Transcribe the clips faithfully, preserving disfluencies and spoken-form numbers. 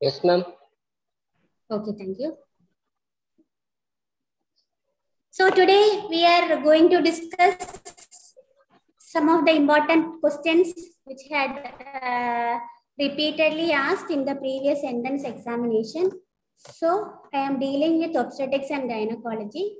Yes, ma'am. Okay, thank you. So today we are going to discuss some of the important questions which had uh, repeatedly asked in the previous entrance examination. So I am dealing with obstetrics and gynecology.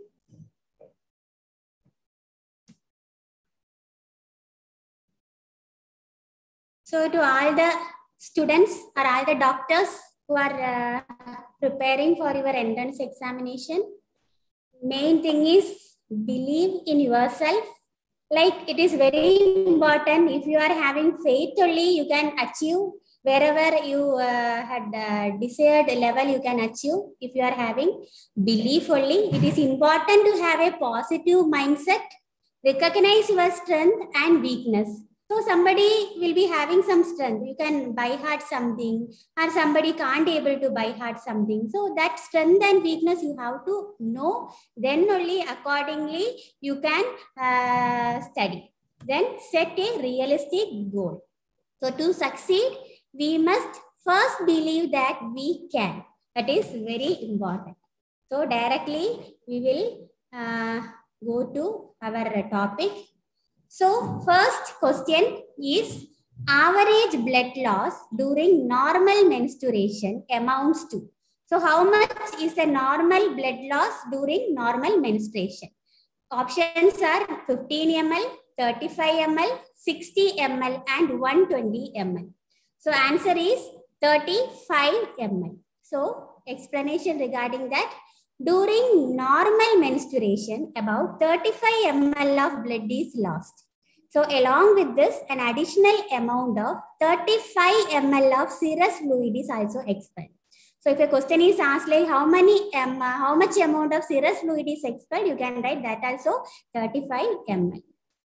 So to all the students or all the doctors who are uh, preparing for your entrance examination, main thing is believe in yourself. Like it is very important. If you are having faith only, you can achieve wherever you uh, had uh, desired level, you can achieve. If you are having belief only, it is important to have a positive mindset. Recognize your strength and weakness. So somebody will be having some strength. You can by heart something, or somebody can't able to by heart something. So that strength and weakness you have to know. Then only accordingly you can uh, study. Then set a realistic goal. So to succeed, we must first believe that we can. That is very important. So directly we will uh, go to our topic. So first question is average blood loss during normal menstruation amounts to. So how much is the normal blood loss during normal menstruation? Options are fifteen milliliters, thirty-five milliliters, sixty milliliters and one hundred twenty milliliters. So answer is thirty-five milliliters. So explanation regarding that. During normal menstruation, about thirty-five milliliters of blood is lost. So along with this, an additional amount of thirty-five milliliters of serous fluid is also expelled. So if a question is asked like how many, um, how much amount of serous fluid is expelled, you can write that also thirty-five milliliters.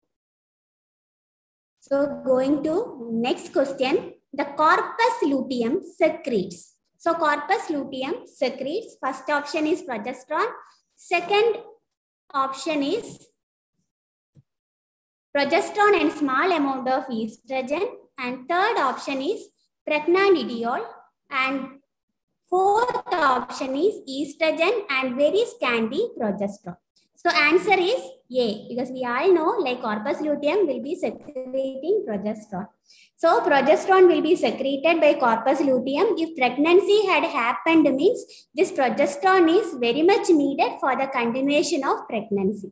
So going to next question, the corpus luteum secretes. So corpus luteum secretes, first option is progesterone, second option is progesterone and small amount of estrogen, and third option is pregnenolone, and fourth option is estrogen and very scanty progesterone. So answer is A, because we all know like corpus luteum will be secreting progesterone. So progesterone will be secreted by corpus luteum. If pregnancy had happened means this progesterone is very much needed for the continuation of pregnancy.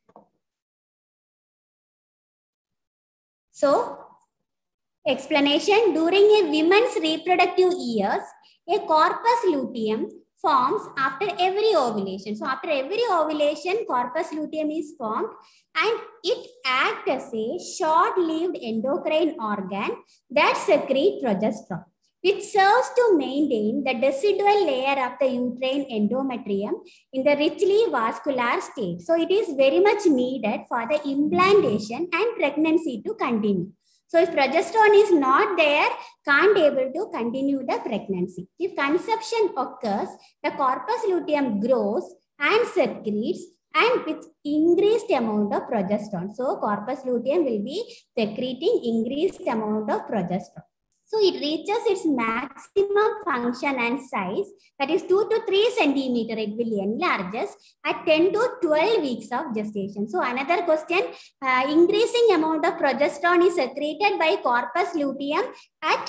So explanation, during a woman's reproductive years, a corpus luteum forms after every ovulation. So after every ovulation, corpus luteum is formed and it acts as a short-lived endocrine organ that secretes progesterone, which serves to maintain the decidual layer of the uterine endometrium in the richly vascular state. So it is very much needed for the implantation and pregnancy to continue. So if progesterone is not there, can't able to continue the pregnancy. If conception occurs, the corpus luteum grows and secretes and with increased amount of progesterone. So corpus luteum will be secreting increased amount of progesterone. So it reaches its maximum function and size, that is two to three centimeter. It will enlarges at ten to twelve weeks of gestation. So another question, uh, increasing amount of progesterone is secreted by corpus luteum at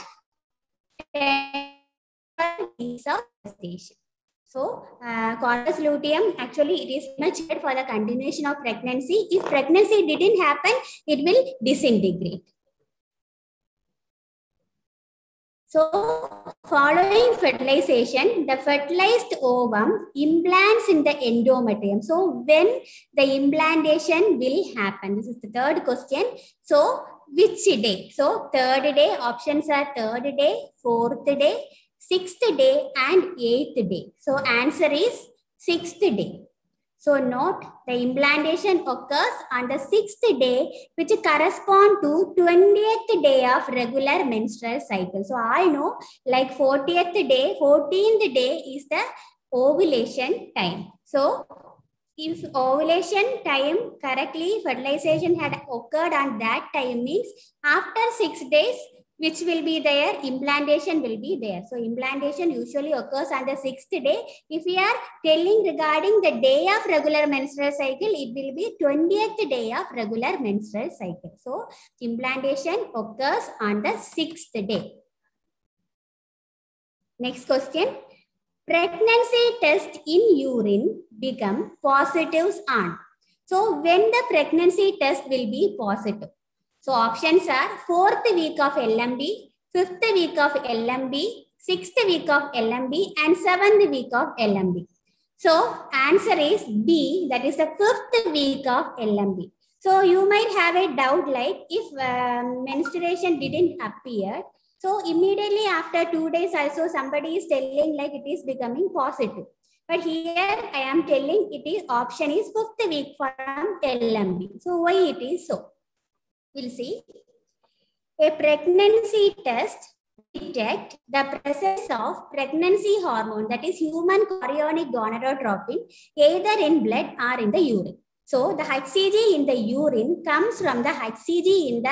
ten weeks of gestation. So uh, corpus luteum actually it is much needed for the continuation of pregnancy. If pregnancy didn't happen, it will disintegrate. So, following fertilization, the fertilized ovum implants in the endometrium. So, when the implantation will happen? This is the third question. So, which day? So, third day, options are third day, fourth day, sixth day, and eighth day. So, answer is sixth day. So note, the implantation occurs on the sixth day, which correspond to twentieth day of regular menstrual cycle. So I know like fortieth day, fourteenth day is the ovulation time. So if ovulation time correctly, fertilization had occurred on that time means after six days, which will be there? Implantation will be there. So implantation usually occurs on the sixth day. If we are telling regarding the day of regular menstrual cycle, it will be twentieth day of regular menstrual cycle. So implantation occurs on the sixth day. Next question. Pregnancy test in urine become positives on. So when the pregnancy test will be positive? So options are fourth week of L M B, fifth week of L M B, sixth week of L M B, and seventh week of L M B. So answer is B, that is the fifth week of L M B. So you might have a doubt like if uh, menstruation didn't appear, so immediately after two days also somebody is telling like it is becoming positive. But here I am telling it is option is fifth week from L M B. So why it is so? We'll see. A pregnancy test detect the presence of pregnancy hormone, that is human chorionic gonadotropin, either in blood or in the urine. So the H C G in the urine comes from the H C G in the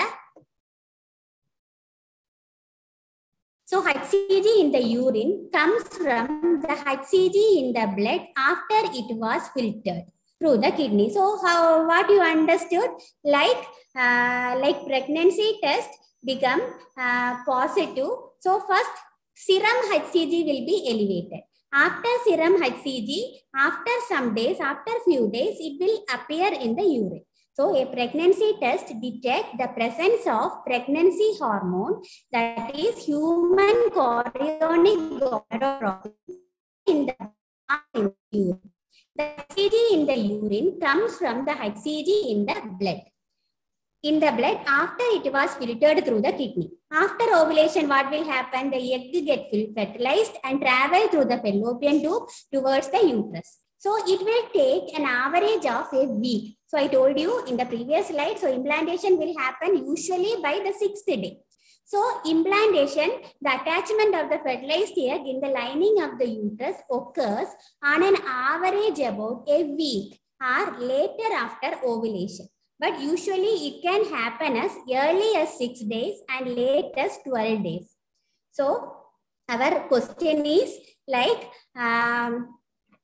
So H C G in the urine comes from the H C G in the blood after it was filtered through the kidney. So how what you understood? Like uh, like pregnancy test become uh, positive. So first serum H C G will be elevated. After serum H C G, after some days, after few days, it will appear in the urine. So a pregnancy test detects the presence of pregnancy hormone, that is human chorionic gonadotropin in the urine. The H C G in the urine comes from the H C G in the blood. In the blood after it was filtered through the kidney. After ovulation, what will happen? The egg get fertilized and travel through the fallopian tube towards the uterus. So it will take an average of a week. So I told you in the previous slide, so implantation will happen usually by the sixth day. So implantation, the attachment of the fertilized egg in the lining of the uterus occurs on an average about a week or later after ovulation. But usually it can happen as early as six days and late as twelve days. So our question is like, um,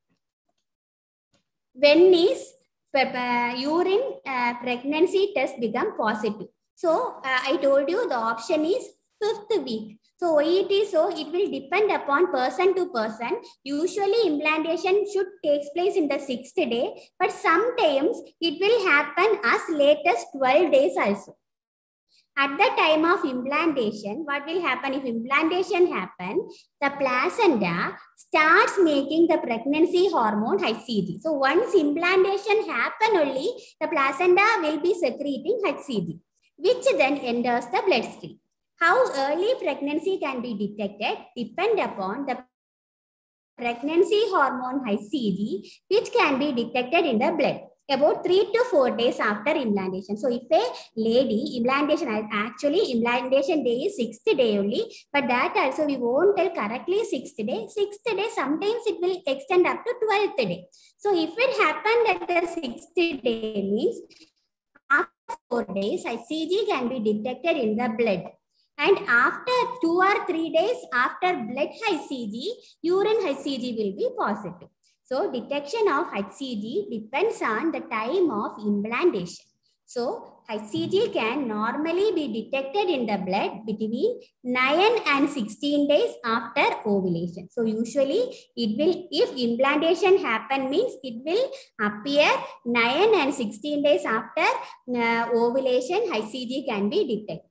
when is uh, urine uh, pregnancy test become positive? So uh, I told you the option is fifth week. So why it is so? It will depend upon person to person. Usually implantation should take place in the sixth day, but sometimes it will happen as late as twelve days also. At the time of implantation, what will happen if implantation happens? The placenta starts making the pregnancy hormone H C G. So once implantation happen only, the placenta will be secreting H C G, which then enters the bloodstream. How early pregnancy can be detected depend upon the pregnancy hormone H C G, which can be detected in the blood about three to four days after implantation. So if a lady implantation, actually implantation day is sixth day only, but that also we won't tell correctly sixth day. Sixth day, sometimes it will extend up to twelfth day. So if it happened at the sixth day means after four days, H C G can be detected in the blood. And after two or three days after blood H C G, urine H C G will be positive. So detection of H C G depends on the time of implantation. So H C G can normally be detected in the blood between nine and sixteen days after ovulation. So usually it will, if implantation happen means it will appear nine and sixteen days after uh, ovulation, H C G can be detected.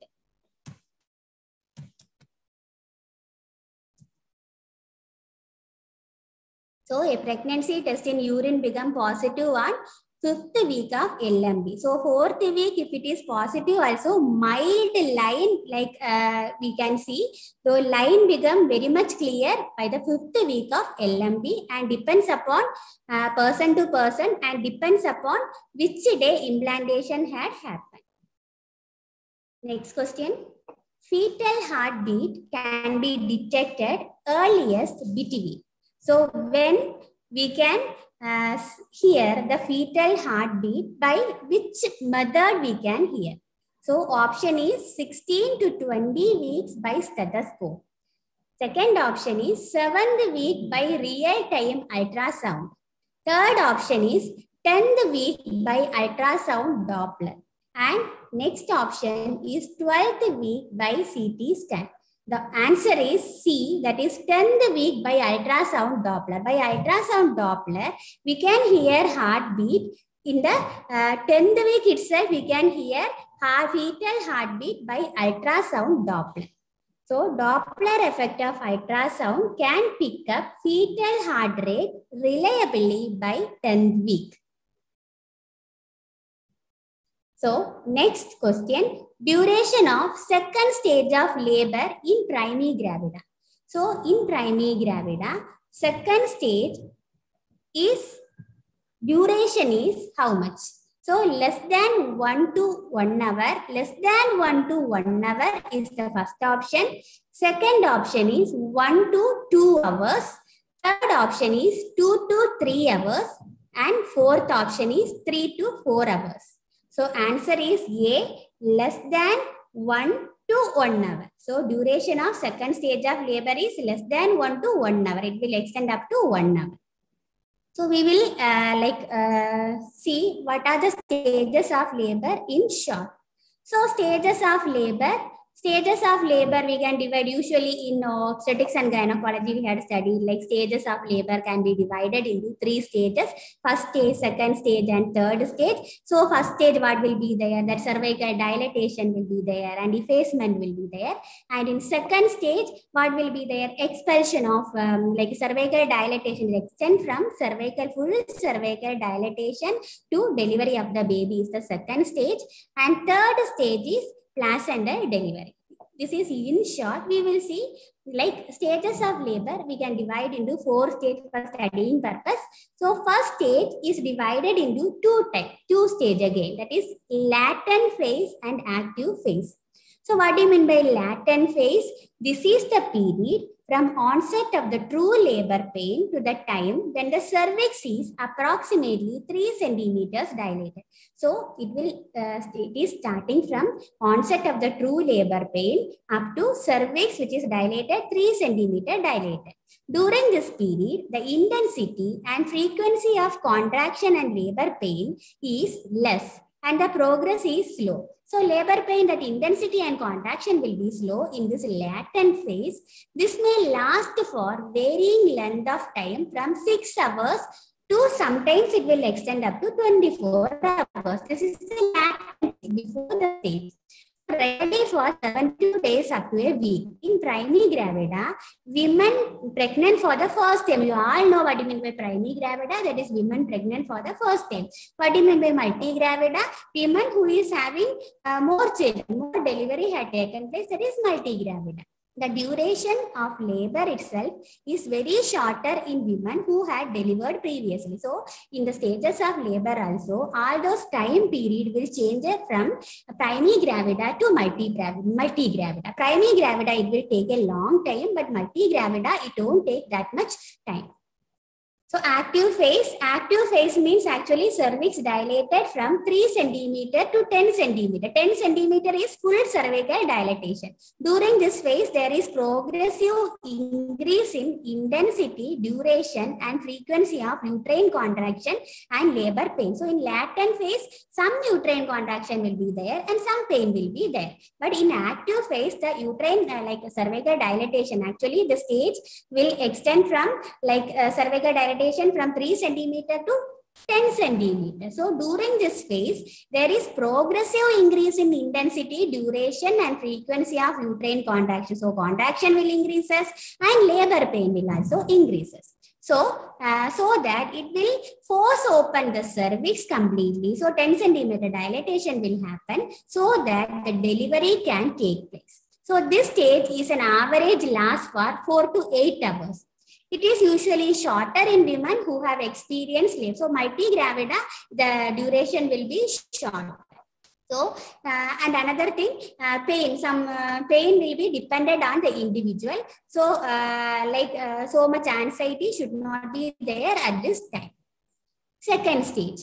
So a pregnancy test in urine become positive on fifth week of L M B. So fourth week, if it is positive, also mild line, like uh, we can see, the line become very much clear by the fifth week of L M B and depends upon uh, person to person and depends upon which day implantation had happened. Next question. Fetal heartbeat can be detected earliest between. So when we can uh, hear the fetal heartbeat, by which method we can hear? So option is sixteen to twenty weeks by stethoscope. Second option is seventh week by real-time ultrasound. Third option is tenth week by ultrasound Doppler. And next option is twelfth week by C T scan. The answer is C, that is tenth week by ultrasound Doppler. By ultrasound Doppler, we can hear heartbeat. In the uh, tenth week itself, we can hear heart, fetal heartbeat by ultrasound Doppler. So, Doppler effect of ultrasound can pick up fetal heart rate reliably by tenth week. So, next question, duration of second stage of labor in primigravida. So, in primigravida, second stage is, duration is how much? So, less than one to one hour, less than one to one hour is the first option. Second option is one to two hours. Third option is two to three hours. And fourth option is three to four hours. So, answer is A, less than one to one hour. So, duration of second stage of labor is less than one to one hour. It will extend up to one hour. So, we will uh, like uh, see what are the stages of labor in short. So, stages of labor. Stages of labor we can divide usually in uh, obstetrics and gynecology. We had studied like stages of labor can be divided into three stages: first stage, second stage, and third stage. So, first stage what will be there? That cervical dilatation will be there, and effacement will be there. And in second stage, what will be there? Expulsion of um, like cervical dilatation will extend from cervical full cervical dilatation to delivery of the baby is the second stage, and third stage is placental delivery. This is in short. We will see like stages of labor we can divide into four stages for studying purpose. So first stage is divided into two types, two stage again, that is latent phase and active phase. So what do you mean by latent phase? This is the period from onset of the true labor pain to the time when the cervix is approximately three centimeters dilated. So it will uh, it is starting from onset of the true labor pain up to cervix which is dilated three centimeter dilated. During this period, the intensity and frequency of contraction and labor pain is less and the progress is slow. So labor pain, that intensity and contraction will be slow in this latent phase. This may last for varying length of time from six hours to sometimes it will extend up to twenty-four hours. This is the latent before the stage. Ready for seventy-two days up to a week. In primigravida, women pregnant for the first time. You all know what you mean by primigravida. That is women pregnant for the first time. What do you mean by multigravida? Women who is having uh, more children, more delivery had taken place. That is multigravida. The duration of labor itself is very shorter in women who had delivered previously. So, in the stages of labor also, all those time period will change from primigravida to multigravida. Primigravida, it will take a long time, but multigravida, it won't take that much time. So active phase, active phase means actually cervix dilated from three centimeter to ten centimeter. ten centimeter is full cervical dilatation. During this phase, there is progressive increase in intensity, duration and frequency of uterine contraction and labor pain. So in latent phase, some uterine contraction will be there and some pain will be there. But in active phase, the uterine uh, like cervical dilatation, actually the stage will extend from like uh, cervical dilatation from three centimeter to ten centimeter. So during this phase, there is progressive increase in intensity, duration and frequency of uterine contraction. So contraction will increases and labor pain will also increases. So, uh, so that it will force open the cervix completely. So ten centimeter dilatation will happen so that the delivery can take place. So this stage is an average last for four to eight hours. It is usually shorter in women who have experienced labor. So multigravida, the duration will be short. So, uh, and another thing, uh, pain, some uh, pain will be dependent on the individual. So, uh, like uh, so much anxiety should not be there at this time. Second stage.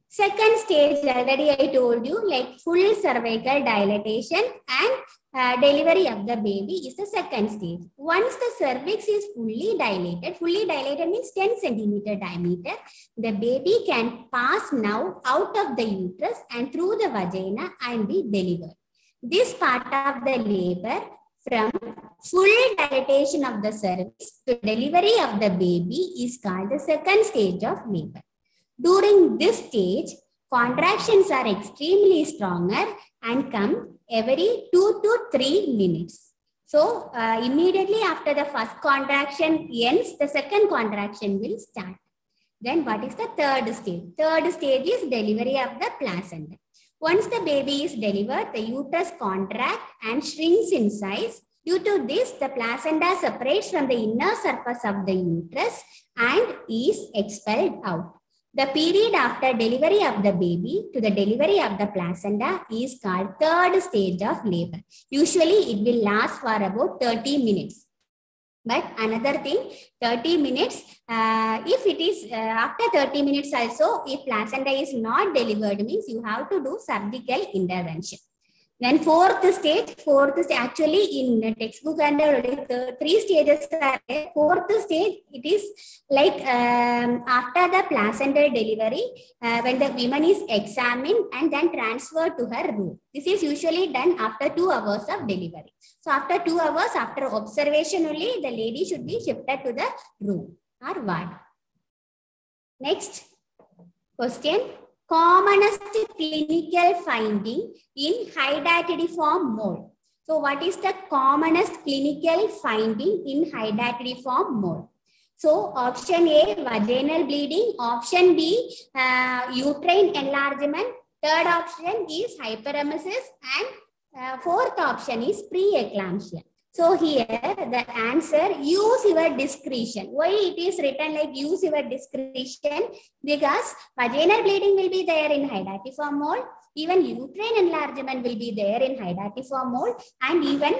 Second stage, already I told you, like full cervical dilatation and uh, delivery of the baby is the second stage. Once the cervix is fully dilated, fully dilated means ten centimeter diameter, the baby can pass now out of the uterus and through the vagina and be delivered. This part of the labor, from full dilatation of the cervix to delivery of the baby, is called the second stage of labor. During this stage, contractions are extremely stronger and come every two to three minutes. So, uh, immediately after the first contraction ends, the second contraction will start. Then what is the third stage? Third stage is delivery of the placenta. Once the baby is delivered, the uterus contracts and shrinks in size. Due to this, the placenta separates from the inner surface of the uterus and is expelled out. The period after delivery of the baby to the delivery of the placenta is called third stage of labor. Usually, it will last for about thirty minutes. But another thing, thirty minutes, uh, if it is uh, after thirty minutes also, if placenta is not delivered, means you have to do surgical intervention. Then fourth stage, fourth stage, actually in the textbook and the three stages are there. Fourth stage, it is like um, after the placental delivery, uh, when the woman is examined and then transferred to her room. This is usually done after two hours of delivery. So after two hours, after observation only, the lady should be shifted to the room or ward. Next question. Commonest clinical finding in hydatidiform mole. So what is the commonest clinical finding in hydatidiform mole? So option A, vaginal bleeding. Option B, uh, uterine enlargement. Third option is hyperemesis. And uh, fourth option is preeclampsia. So here the answer, use your discretion. Why it is written like use your discretion? Because vaginal bleeding will be there in hydatidiform mole. Even uterine enlargement will be there in hydatidiform mole. And even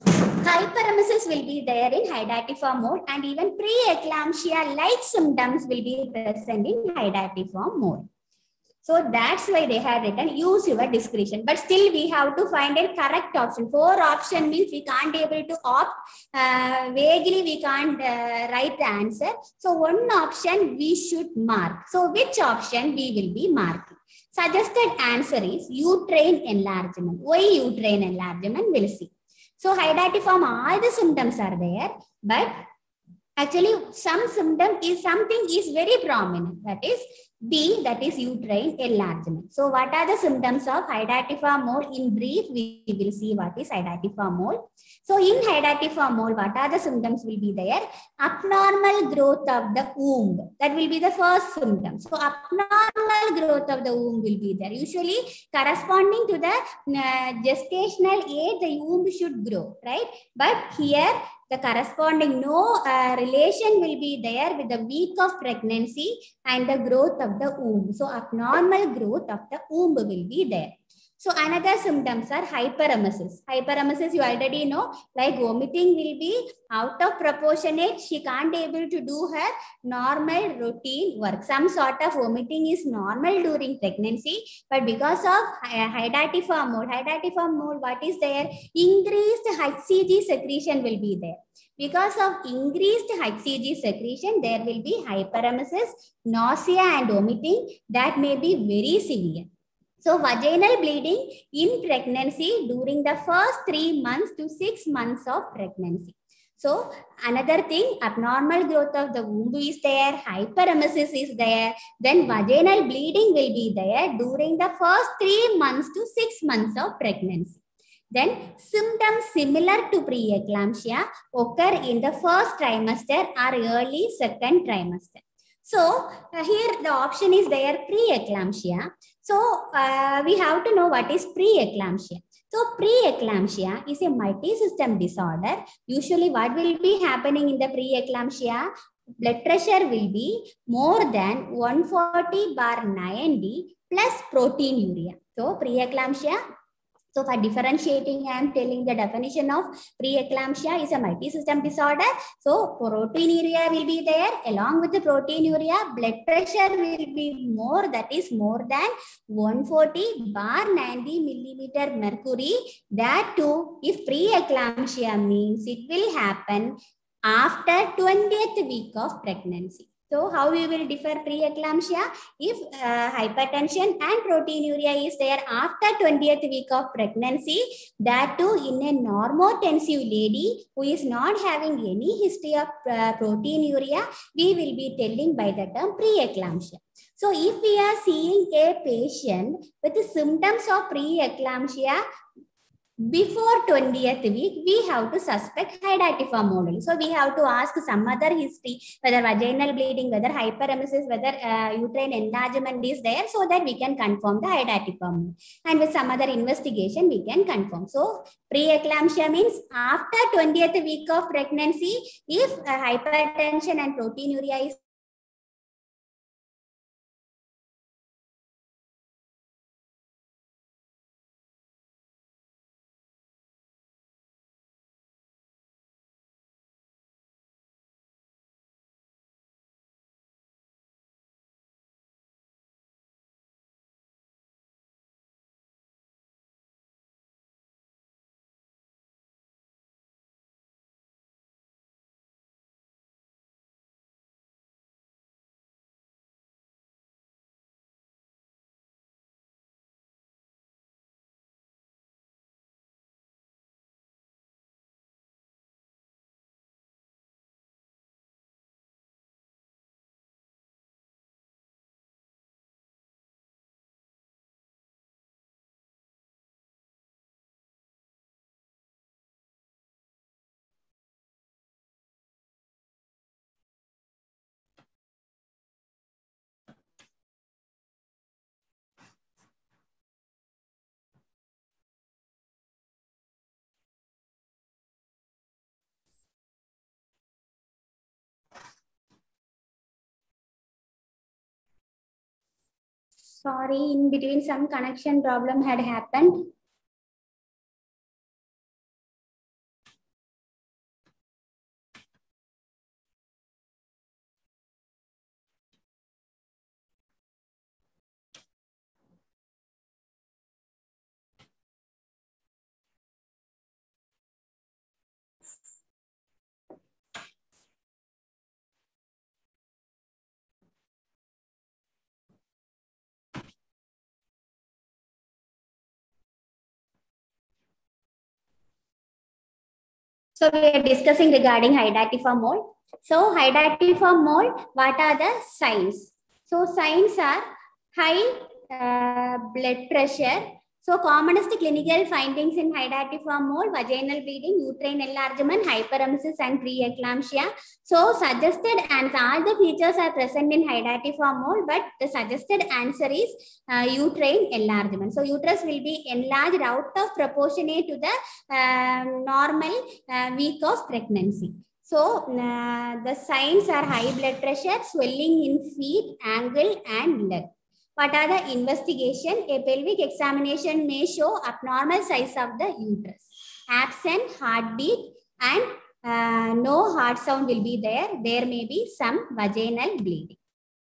hyperemesis will be there in hydatidiform mole. And even preeclampsia-like symptoms will be present in hydatidiform mole. So that's why they have written use your discretion. But still we have to find a correct option. Four option means we can't able to opt. Uh, vaguely we can't uh, write the answer. So one option we should mark. So which option we will be marking? Suggested answer is uterine enlargement. Why uterine enlargement? We'll see. So hydatidiform, all the symptoms are there. But actually some symptom is something is very prominent. That is B, that is uterine enlargement. So what are the symptoms of hydatidiform mole? In brief, we will see what is hydatidiform mole. So in hydatidiform mole, what are the symptoms will be there? Abnormal growth of the womb. That will be the first symptom. So abnormal growth of the womb will be there. Usually corresponding to the uh, gestational age, the womb should grow, right? But here, the corresponding no uh, relation will be there with the week of pregnancy and the growth of the womb. So abnormal growth of the womb will be there. So another symptoms are hyperemesis. Hyperemesis you already know, like vomiting will be out of proportionate. She can't able to do her normal routine work. Some sort of vomiting is normal during pregnancy, but because of hydatidiform mole, hydatidiform mole, what is there? Increased H C G secretion will be there. Because of increased H C G secretion, there will be hyperemesis, nausea and vomiting that may be very severe. So vaginal bleeding in pregnancy during the first three months to six months of pregnancy. So another thing, abnormal growth of the womb is there, hyperemesis is there, then vaginal bleeding will be there during the first three months to six months of pregnancy. Then symptoms similar to preeclampsia occur in the first trimester or early second trimester. So uh, here the option is there, preeclampsia. So uh, we have to know what is preeclampsia. So preeclampsia is a multi-system disorder. Usually what will be happening in the preeclampsia? Blood pressure will be more than one forty bar ninety plus proteinuria. So preeclampsia. So for differentiating, I am telling the definition of preeclampsia is a multi-system disorder. So proteinuria will be there. Along with the proteinuria, blood pressure will be more, that is more than one forty bar ninety millimeter mercury. That too, if preeclampsia means it will happen after twentieth week of pregnancy. So how we will differ preeclampsia? If uh, hypertension and proteinuria is there after twentieth week of pregnancy, that too in a normotensive lady who is not having any history of uh, proteinuria, we will be telling by the term preeclampsia. So if we are seeing a patient with the symptoms of preeclampsia before twentieth week, we have to suspect hydatidiform mole. So we have to ask some other history, whether vaginal bleeding, whether hyperemesis, whether uh, uterine enlargement is there, so that we can confirm the hydatidiform mole. And with some other investigation, we can confirm. So preeclampsia means after twentieth week of pregnancy, if uh, hypertension and proteinuria is sorry, in between some connection problem had happened. So we are discussing regarding hydatidiform mole. So hydatidiform mole, what are the signs? So signs are high uh, blood pressure. So commonest clinical findings in hydatidiform mole: vaginal bleeding, uterine enlargement, hyperemesis, and preeclampsia. So suggested, and all the features are present in hydatidiform mole, but the suggested answer is uh, uterine enlargement. So uterus will be enlarged out of proportionate to the uh, normal uh, week of pregnancy. So uh, the signs are high blood pressure, swelling in feet, ankle, and leg. What are the investigation? A pelvic examination may show abnormal size of the uterus, absent heartbeat, and uh, no heart sound will be there. There may be some vaginal bleeding.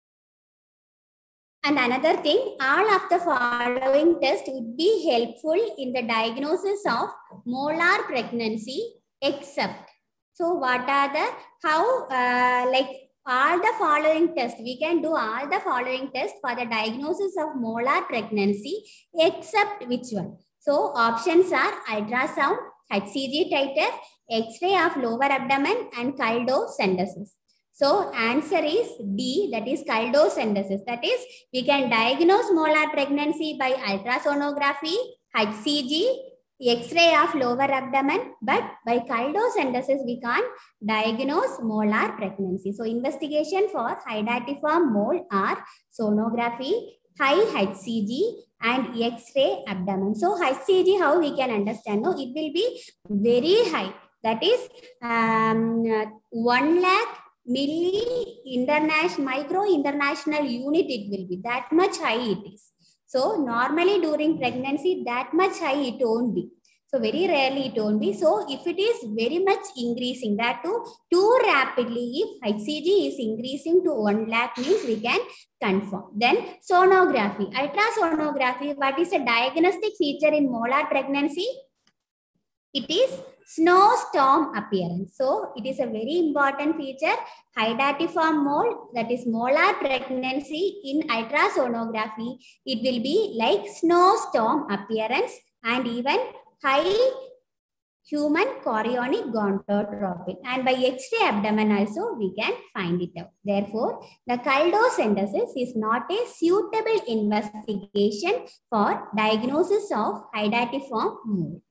And another thing, all of the following tests would be helpful in the diagnosis of molar pregnancy, except. So what are the, how, uh, like, all the following tests, we can do all the following tests for the diagnosis of molar pregnancy, except which one? So options are ultrasound, H C G titer, X-ray of lower abdomen, and chyldocentesis. So answer is D, that is chyldocentesis. That is, we can diagnose molar pregnancy by ultrasonography, H C G, X-ray of lower abdomen, but by chyldocentesis we can't diagnose molar pregnancy. So investigation for hydatidiform mole are sonography, high H C G, and X-ray abdomen. So H C G, how we can understand? No, it will be very high. That is um, one lakh milli international micro international unit. It will be that much high it is. So normally during pregnancy, that much high it won't be. So very rarely it won't be. So if it is very much increasing, that too, too rapidly, if H C G is increasing to one lakh means we can confirm. Then sonography, ultrasonography, what is a diagnostic feature in molar pregnancy? It is snowstorm appearance. So it is a very important feature. Hydatiform mole, that is molar pregnancy in ultrasonography, it will be like snowstorm appearance and even high human chorionic gonadotropin, and by X-ray abdomen also we can find it out. Therefore, the chaldosynthesis is not a suitable investigation for diagnosis of hydatiform mole.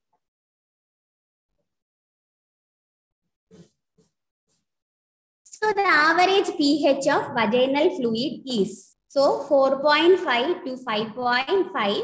So the average pH of vaginal fluid is, so four point five to five point five.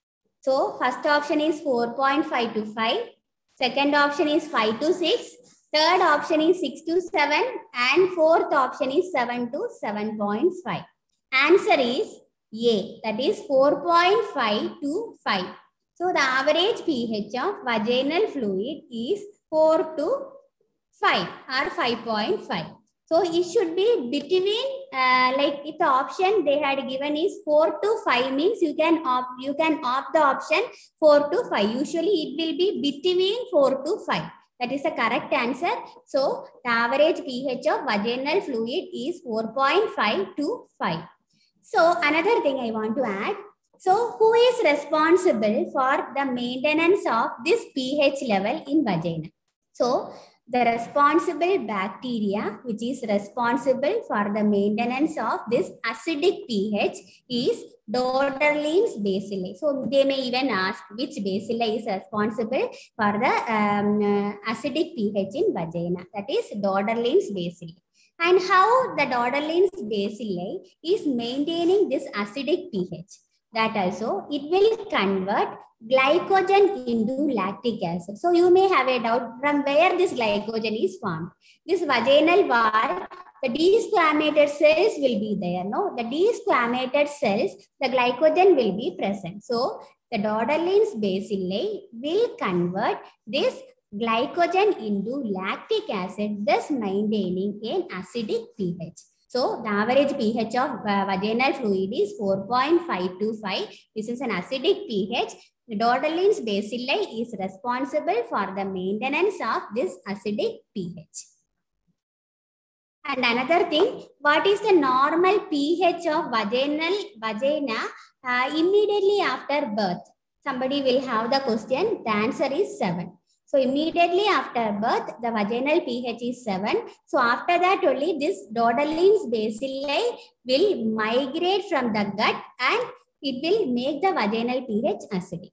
So first option is four point five to five. Second option is five to six. Third option is six to seven. And fourth option is seven to seven point five. Answer is A. That is four point five to five. So the average pH of vaginal fluid is four to five or five point five. So it should be between, uh, like if the option they had given is four to five means you can opt, you can opt the option four to five. Usually it will be between four to five. That is the correct answer. So the average pH of vaginal fluid is four point five to five. So another thing I want to add. So who is responsible for the maintenance of this pH level in vagina? So the responsible bacteria which is responsible for the maintenance of this acidic pH is Dodderlins bacilli. So they may even ask which bacilli is responsible for the um, uh, acidic pH in vagina. That is Dodderlins bacilli. And how the Dodderlins bacilli is maintaining this acidic pH? That also it will convert glycogen into lactic acid. So you may have a doubt from where this glycogen is formed. This vaginal wall, the desquamated cells will be there. No, the desquamated cells, the glycogen will be present. So the Dodderlins bacilli will convert this glycogen into lactic acid, thus maintaining an acidic pH. So the average pH of uh, vaginal fluid is four point five to five. This is an acidic pH. The Dodderlins bacilli is responsible for the maintenance of this acidic pH. And another thing, what is the normal pH of vaginal vagina uh, immediately after birth? Somebody will have the question. The answer is seven. So immediately after birth, the vaginal pH is seven. So after that only this Dodderlins bacilli will migrate from the gut and it will make the vaginal pH acidic.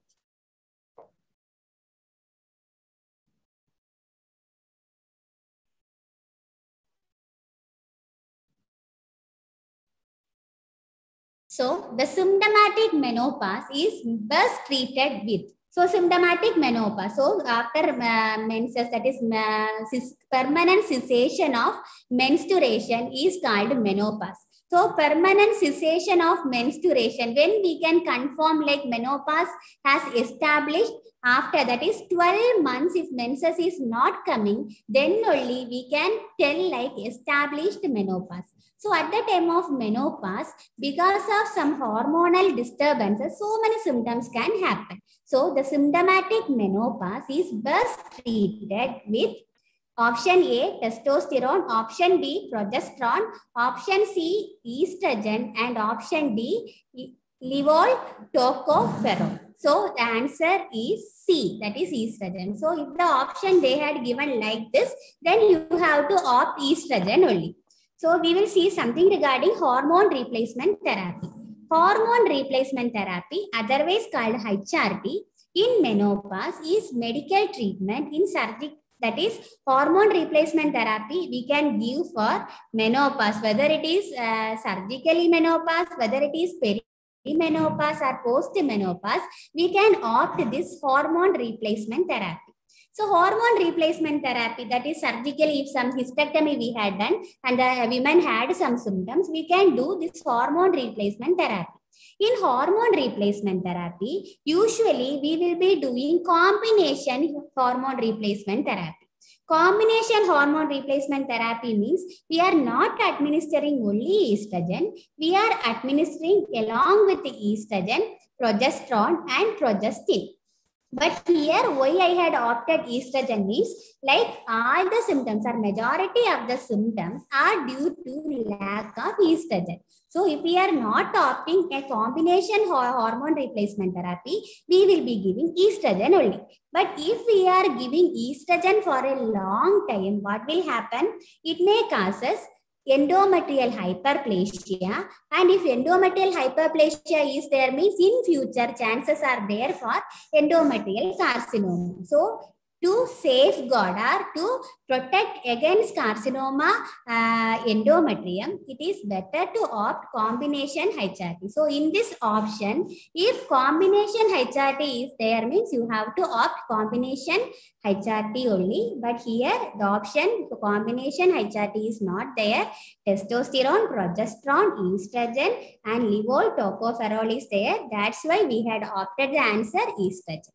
So the symptomatic menopause is best treated with. So symptomatic menopause. So after uh, menses, that is uh, permanent cessation of menstruation is called menopause. So permanent cessation of menstruation, when we can confirm like menopause has established after, that is twelve months, if menses is not coming, then only we can tell like established menopause. So at the time of menopause, because of some hormonal disturbances, so many symptoms can happen. So the symptomatic menopause is best treated with option A, testosterone, option B, progesterone, option C, estrogen, and option D, levodopa. So the answer is C, that is estrogen. So if the option they had given like this, then you have to opt estrogen only. So we will see something regarding hormone replacement therapy. Hormone replacement therapy, otherwise called H R T, in menopause is medical treatment in surgery. That is hormone replacement therapy we can give for menopause, whether it is uh, surgically menopause, whether it is perimenopause or post-menopause, we can opt this hormone replacement therapy. So hormone replacement therapy, that is surgically, if some hysterectomy we had done and the women had some symptoms, we can do this hormone replacement therapy. In hormone replacement therapy, usually we will be doing combination hormone replacement therapy. Combination hormone replacement therapy means we are not administering only estrogen, we are administering along with the estrogen, progesterone and progestin. But here, why I had opted estrogen means like all the symptoms or majority of the symptoms are due to lack of estrogen. So if we are not opting a combination hormone replacement therapy, we will be giving estrogen only. But if we are giving estrogen for a long time, what will happen? It may cause us endometrial hyperplasia, and if endometrial hyperplasia is there means in future chances are there for endometrial carcinoma. So to safeguard or to protect against carcinoma uh, endometrium, it is better to opt combination H R T. So in this option, if combination H R T is there means you have to opt combination H R T only. But here the option for combination H R T is not there. Testosterone, progesterone, estrogen and levodopa is there. That's why we had opted the answer estrogen.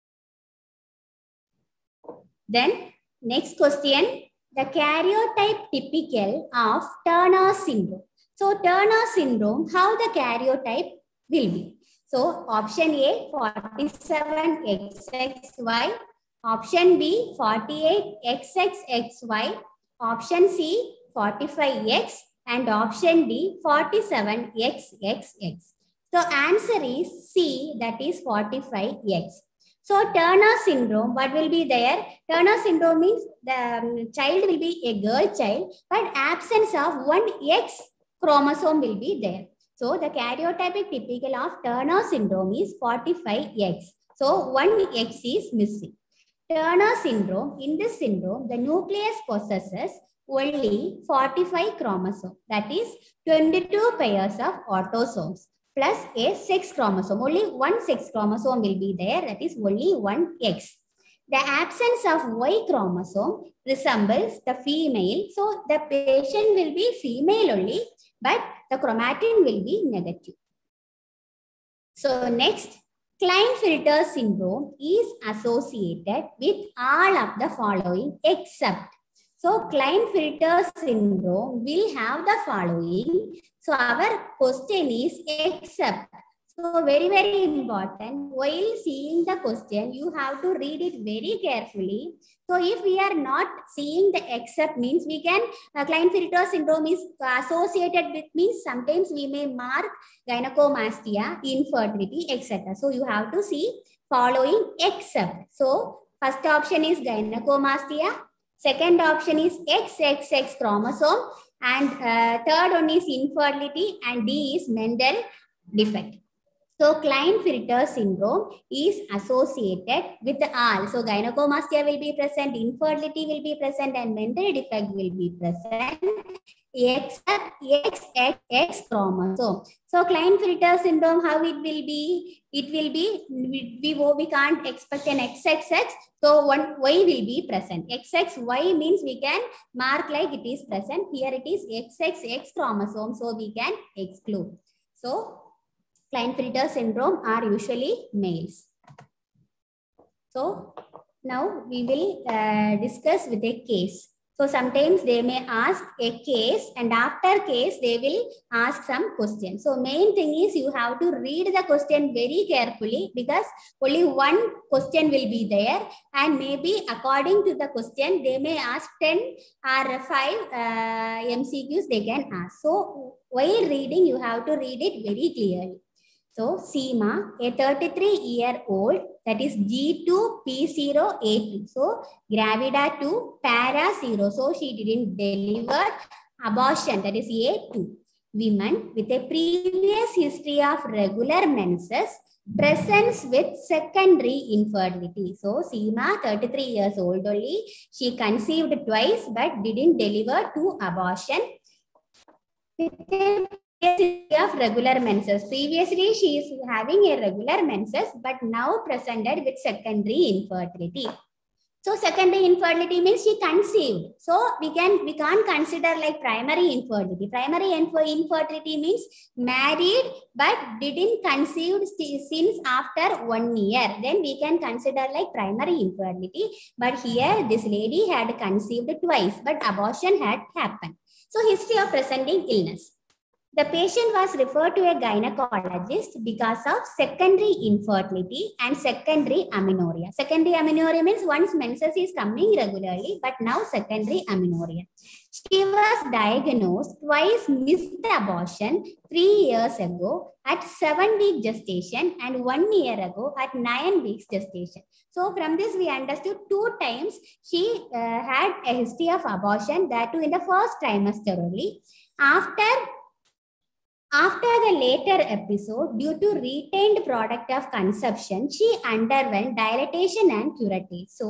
Then next question, the karyotype typical of Turner syndrome. So Turner syndrome, how the karyotype will be? So option A, forty-seven X X Y, option B, forty-eight X X X Y, option C, forty-five X, and option D, forty-seven X X X. So answer is C, that is forty-five X. So Turner syndrome, what will be there? Turner syndrome means the um, child will be a girl child, but absence of one X chromosome will be there. So the karyotypic typical of Turner syndrome is forty-five X. So one X is missing. Turner syndrome, in this syndrome, the nucleus possesses only forty-five chromosomes. That is twenty-two pairs of autosomes plus a sex chromosome. Only one sex chromosome will be there. That is only one X. The absence of Y chromosome resembles the female. So the patient will be female only, but the chromatin will be negative. So next, Klinefelter syndrome is associated with all of the following except. So Klinefelter syndrome will have the following. So our question is except. So very, very important. While seeing the question, you have to read it very carefully. So if we are not seeing the except means we can, uh, Klinefelter syndrome is associated with means sometimes we may mark gynecomastia, infertility, et cetera. So you have to see following except. So first option is gynecomastia. Second option is X X X chromosome. And uh, third one is infertility. And D is Mendel defect. So Klinefelter syndrome is associated with all. So gynecomastia will be present, infertility will be present, and Mendel defect will be present except X X X chromosome. So Klinefelter syndrome, how it will be? It will be, we, we, we can't expect an X X X. So one Y will be present. X X Y means we can mark like it is present. Here it is X X X chromosome. So we can exclude. So Klinefelter syndrome are usually males. So now we will uh, discuss with a case. So sometimes they may ask a case, and after case they will ask some questions. So main thing is you have to read the question very carefully because only one question will be there, and maybe according to the question they may ask ten or five uh, M C Qs they can ask. So while reading you have to read it very clearly. So Seema, a thirty-three year old, that is G two P zero A two. So gravida two, para zero. So she didn't deliver, abortion, that is A two. Women with a previous history of regular menses presents with secondary infertility. So Seema, thirty-three years old only. She conceived twice but didn't deliver to abortion. With a of regular menses. Previously, she is having a regular menses, but now presented with secondary infertility. So secondary infertility means she conceived. So we can we can't consider like primary infertility. Primary infertility means married but didn't conceive since after one year. Then we can consider like primary infertility. But here this lady had conceived twice, but abortion had happened. So history of presenting illness. The patient was referred to a gynecologist because of secondary infertility and secondary amenorrhea. Secondary amenorrhea means once menses is coming regularly, but now secondary amenorrhea. She was diagnosed twice missed abortion three years ago at seven week gestation and one year ago at nine weeks gestation. So from this we understood two times she uh, had a history of abortion, that too in the first trimester only. After After the later episode, due to retained product of conception, she underwent dilatation and curettage. So,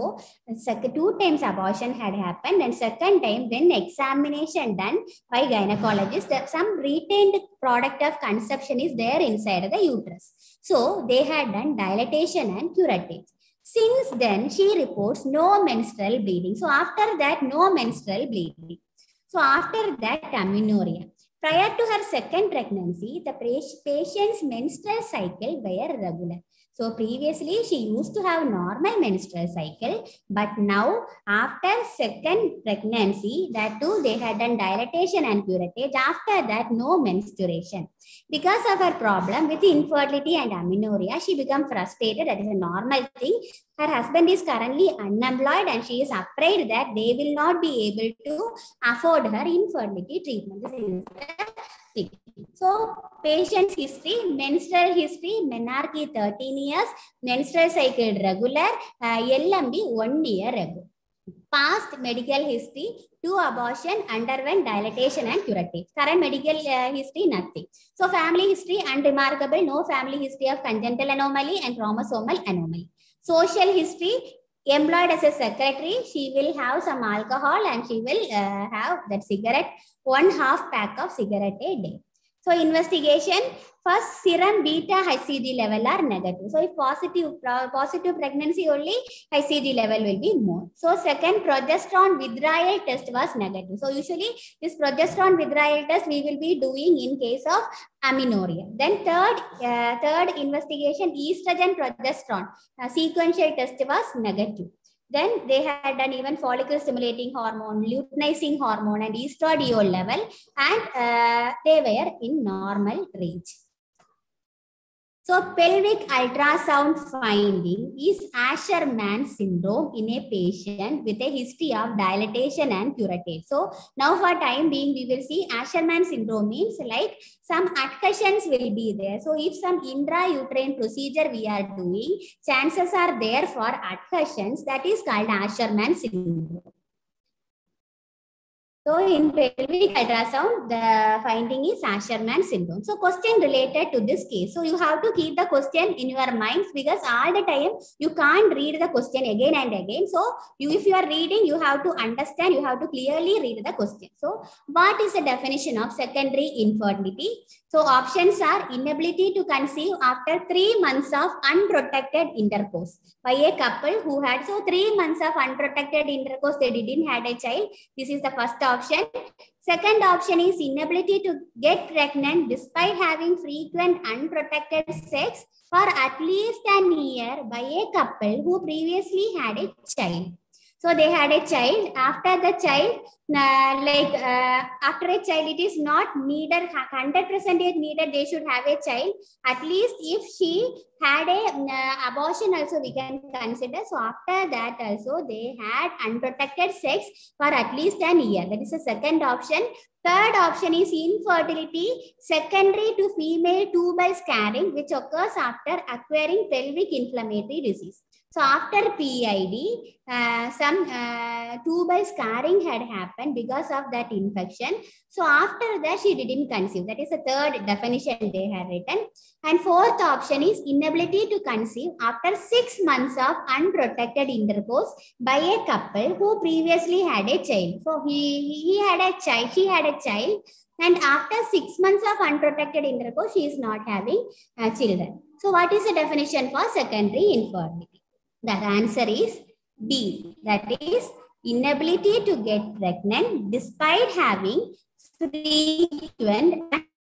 two times abortion had happened, and second time when examination done by gynecologist, some retained product of conception is there inside the uterus. So, they had done dilatation and curettage. Since then, she reports no menstrual bleeding. So, after that, no menstrual bleeding. So, after that, amenorrhea. Prior to her second pregnancy, the patient's menstrual cycle were regular. So previously, she used to have normal menstrual cycle, but now after second pregnancy, that too they had done dilatation and curettage. After that, no menstruation. Because of her problem with infertility and amenorrhea, she became frustrated. That is a normal thing. Her husband is currently unemployed and she is afraid that they will not be able to afford her infertility treatment. This is the So, patient's history, menstrual history, menarche thirteen years, menstrual cycle regular, uh, L M B one year ago. Past medical history, two abortion, underwent dilatation and curettage. Current medical uh, history, nothing. So, family history, unremarkable, no family history of congenital anomaly and chromosomal anomaly. Social history, employed as a secretary, she will have some alcohol and she will uh, have that cigarette, one half pack of cigarette a day. So investigation, first serum beta H C G level are negative. So if positive, positive pregnancy only, H C G level will be more. So second, progesterone withdrawal test was negative. So usually this progesterone withdrawal test we will be doing in case of amenorrhea. Then third, uh, third investigation, estrogen progesterone uh, sequential test was negative. Then they had done even follicle stimulating hormone, luteinizing hormone and estradiol level, and uh, they were in normal range. So pelvic ultrasound finding is Asherman syndrome in a patient with a history of dilatation and curettage. So now for time being, we will see Asherman syndrome means like some adhesions will be there. So if some intrauterine procedure we are doing, chances are there for adhesions, that is called Asherman syndrome. So in pelvic ultrasound, the finding is Asherman syndrome. So question related to this case. So you have to keep the question in your minds because all the time you can't read the question again and again. So you, if you are reading, you have to understand, you have to clearly read the question. So what is the definition of secondary infertility? So options are inability to conceive after three months of unprotected intercourse by a couple who had, so three months of unprotected intercourse, they didn't had a child. This is the first option. Second option is inability to get pregnant despite having frequent unprotected sex for at least an year by a couple who previously had a child. So they had a child. After the child, uh, like uh, after a child, it is not needed, one hundred percent needed, they should have a child. At least if she had a uh, abortion also we can consider. So after that also they had unprotected sex for at least an year. That is the second option. Third option is infertility secondary to female tubal scarring, which occurs after acquiring pelvic inflammatory disease. So after P I D, uh, some uh, tubal scarring had happened because of that infection. So after that, she didn't conceive. That is the third definition they had written. And fourth option is inability to conceive after six months of unprotected intercourse by a couple who previously had a child. So he, he had a child, she had a child. And after six months of unprotected intercourse, she is not having uh, children. So what is the definition for secondary infertility? The answer is D, that is inability to get pregnant despite having frequent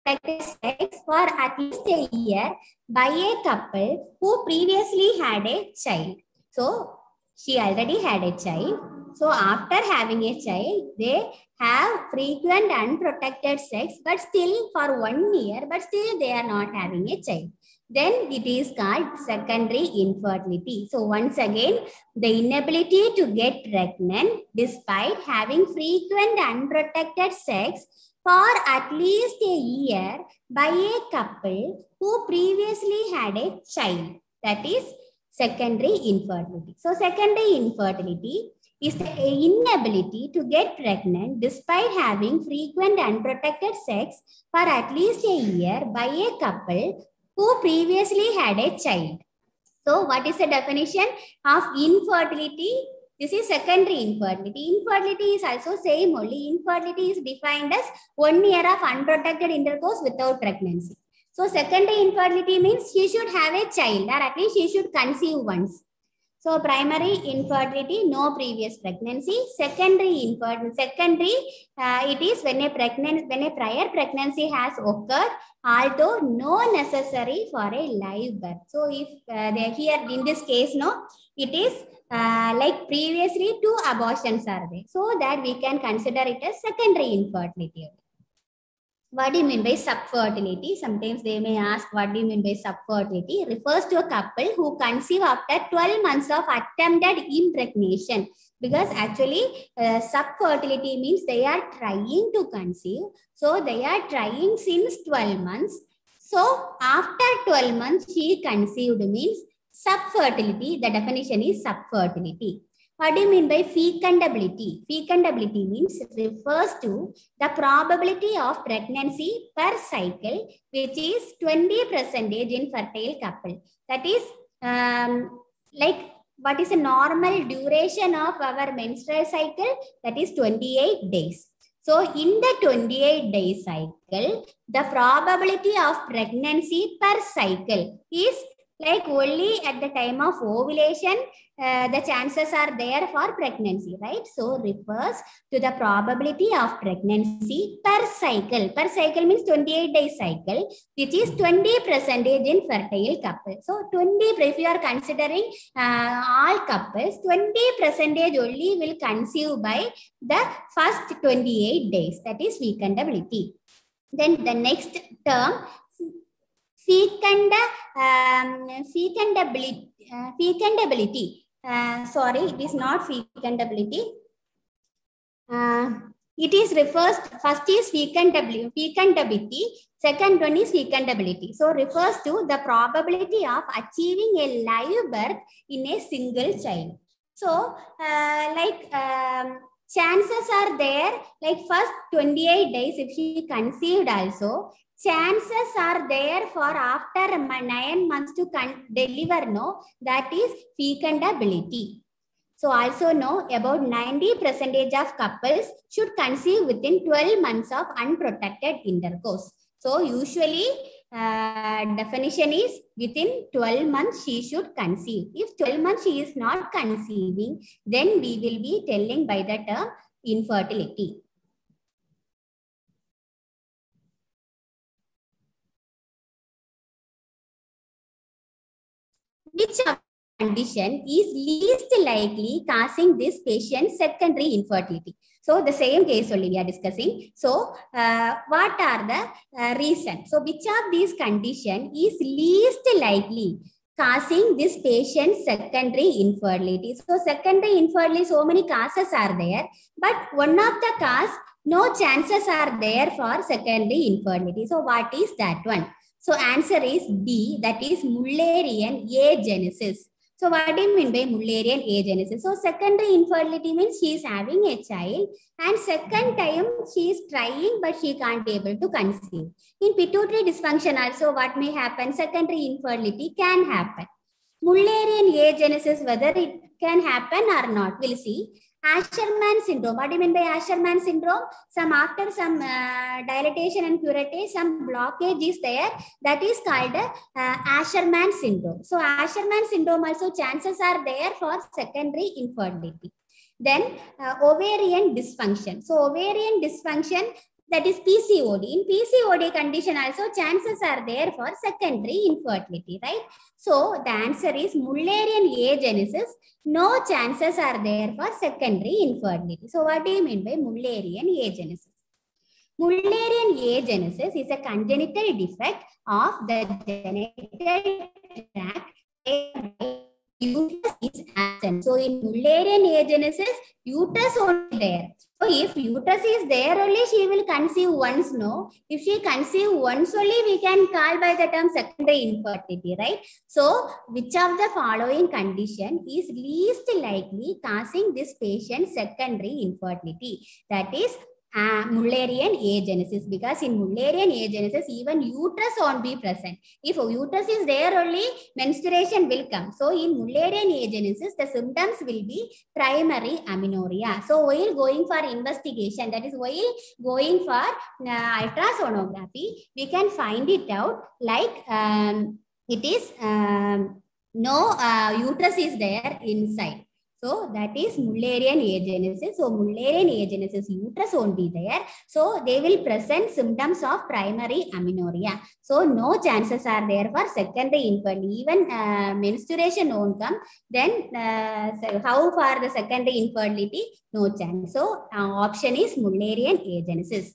sex for at least a year by a couple who previously had a child. So she already had a child. So after having a child, they have frequent unprotected sex, but still for one year, but still they are not having a child. Then it is called secondary infertility. So once again, the inability to get pregnant despite having frequent unprotected sex for at least a year by a couple who previously had a child. That is secondary infertility. So secondary infertility is the inability to get pregnant despite having frequent unprotected sex for at least a year by a couple who previously had a child. So what is the definition of infertility? This is secondary infertility. Infertility is also same only. Infertility is defined as one year of unprotected intercourse without pregnancy. So secondary infertility means she should have a child, or at least she should conceive once. So primary infertility, no previous pregnancy. Secondary infertility, secondary, uh, it is when a pregnant, when a prior pregnancy has occurred, although no necessary for a live birth. So if uh, they here in this case, no, it is uh, like previously two abortions are there, so that we can consider it as secondary infertility. What do you mean by subfertility? Sometimes they may ask, what do you mean by subfertility? Refers to a couple who conceive after twelve months of attempted impregnation. Because actually, uh, subfertility means they are trying to conceive. So they are trying since twelve months. So after twelve months, she conceived means subfertility. The definition is subfertility. What do you mean by fecundability? Fecundability means refers to the probability of pregnancy per cycle, which is twenty percent in fertile couple. That is um, like what is a normal duration of our menstrual cycle? That is twenty-eight days. So in the twenty-eight day cycle, the probability of pregnancy per cycle is like only at the time of ovulation, uh, the chances are there for pregnancy, right? So refers to the probability of pregnancy per cycle. Per cycle means twenty-eight day cycle, which is twenty percent in fertile couple. So twenty, if you are considering uh, all couples, twenty percent only will conceive by the first twenty-eight days. That is fecundability. Then the next term, fecund, um, fecundability, uh, fecundability. Uh, sorry, it is not fecundability. Uh, it is refers, first is fecundability, fecundability, second one is fecundability. So refers to the probability of achieving a live birth in a single child. So uh, like um, chances are there, like first twenty-eight days, if she conceived also, chances are there for after nine months to deliver, no, that is fecundability. So also know about ninety percent of couples should conceive within twelve months of unprotected intercourse. So usually uh, definition is within twelve months she should conceive. If twelve months she is not conceiving, then we will be telling by the term infertility. Which condition is least likely causing this patient's secondary infertility? So the same case only we are discussing. So uh, what are the uh, reasons? So which of these conditions is least likely causing this patient's secondary infertility? So secondary infertility, so many causes are there, but one of the cause, no chances are there for secondary infertility. So what is that one? So answer is D, that is Mullerian agenesis. So what do you mean by Mullerian agenesis? So secondary infertility means she is having a child and second time she is trying but she can't be able to conceive. In pituitary dysfunction also what may happen? Secondary infertility can happen. Mullerian agenesis, whether it can happen or not, we'll see. Asherman syndrome. What do you mean by Asherman syndrome? Some after some uh, dilatation and curettage, some blockage is there. That is called uh, Asherman syndrome. So Asherman syndrome also chances are there for secondary infertility. Then uh, ovarian dysfunction. So ovarian dysfunction, that is P C O D. In P C O D condition also chances are there for secondary infertility, right? So the answer is Mullerian agenesis. No chances are there for secondary infertility. So what do you mean by Mullerian agenesis? Mullerian agenesis is a congenital defect of the genital tract. Uterus is absent. So in Mullerian agenesis, uterus only there. So if uterus is there only, she will conceive once, no? If she conceive once only, we can call by the term secondary infertility, right? So which of the following condition is least likely causing this patient secondary infertility? That is Uh, Mullerian agenesis, because in Mullerian agenesis even uterus won't be present. If uterus is there only, menstruation will come. So in Mullerian agenesis, the symptoms will be primary amenorrhea. So while going for investigation, that is while going for uh, ultrasonography, we can find it out like um, it is um, no uh, uterus is there inside. So that is Mullerian agenesis. So Mullerian agenesis, uterus won't be there. So they will present symptoms of primary amenorrhea. So no chances are there for secondary infertility. Even uh, menstruation won't come. Then uh, so how for the secondary infertility? No chance. So uh, option is Mullerian agenesis.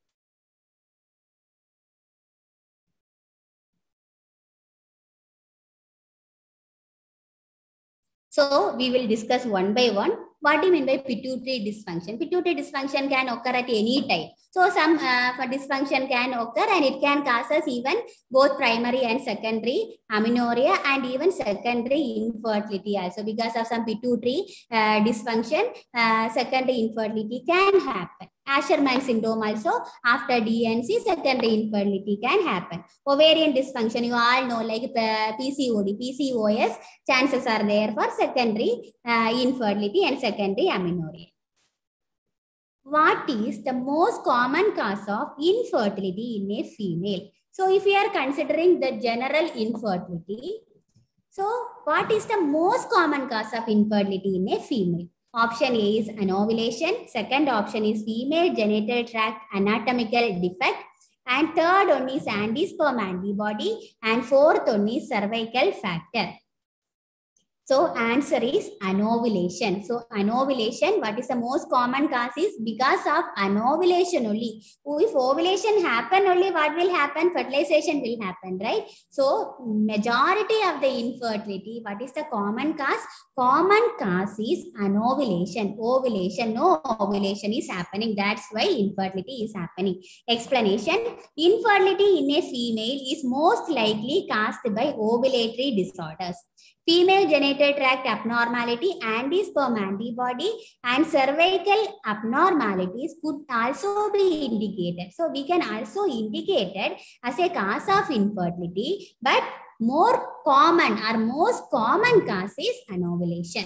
So we will discuss one by one. What do you mean by pituitary dysfunction? Pituitary dysfunction can occur at any time. So some uh, for dysfunction can occur and it can cause us even both primary and secondary amenorrhea and even secondary infertility also, because of some pituitary uh, dysfunction, uh, secondary infertility can happen. Asherman syndrome also, after D N C, secondary infertility can happen. Ovarian dysfunction, you all know, like uh, P C O D, P C O S, chances are there for secondary uh, infertility and secondary amenorrhea. What is the most common cause of infertility in a female? So if we are considering the general infertility, so what is the most common cause of infertility in a female? Option A is anovulation. Second option is female genital tract anatomical defect. And third one is anti-sperm antibody. And fourth one is cervical factor. So answer is anovulation. So anovulation, what is the most common cause is because of anovulation only. If ovulation happen only, what will happen? Fertilization will happen, right? So majority of the infertility, what is the common cause? Common cause is anovulation. Ovulation, no ovulation is happening. That's why infertility is happening. Explanation, infertility in a female is most likely caused by ovulatory disorders. Female genital tract abnormality, anti-sperm antibody, and cervical abnormalities could also be indicated. So we can also indicate it as a cause of infertility, but more common or most common cause is anovulation.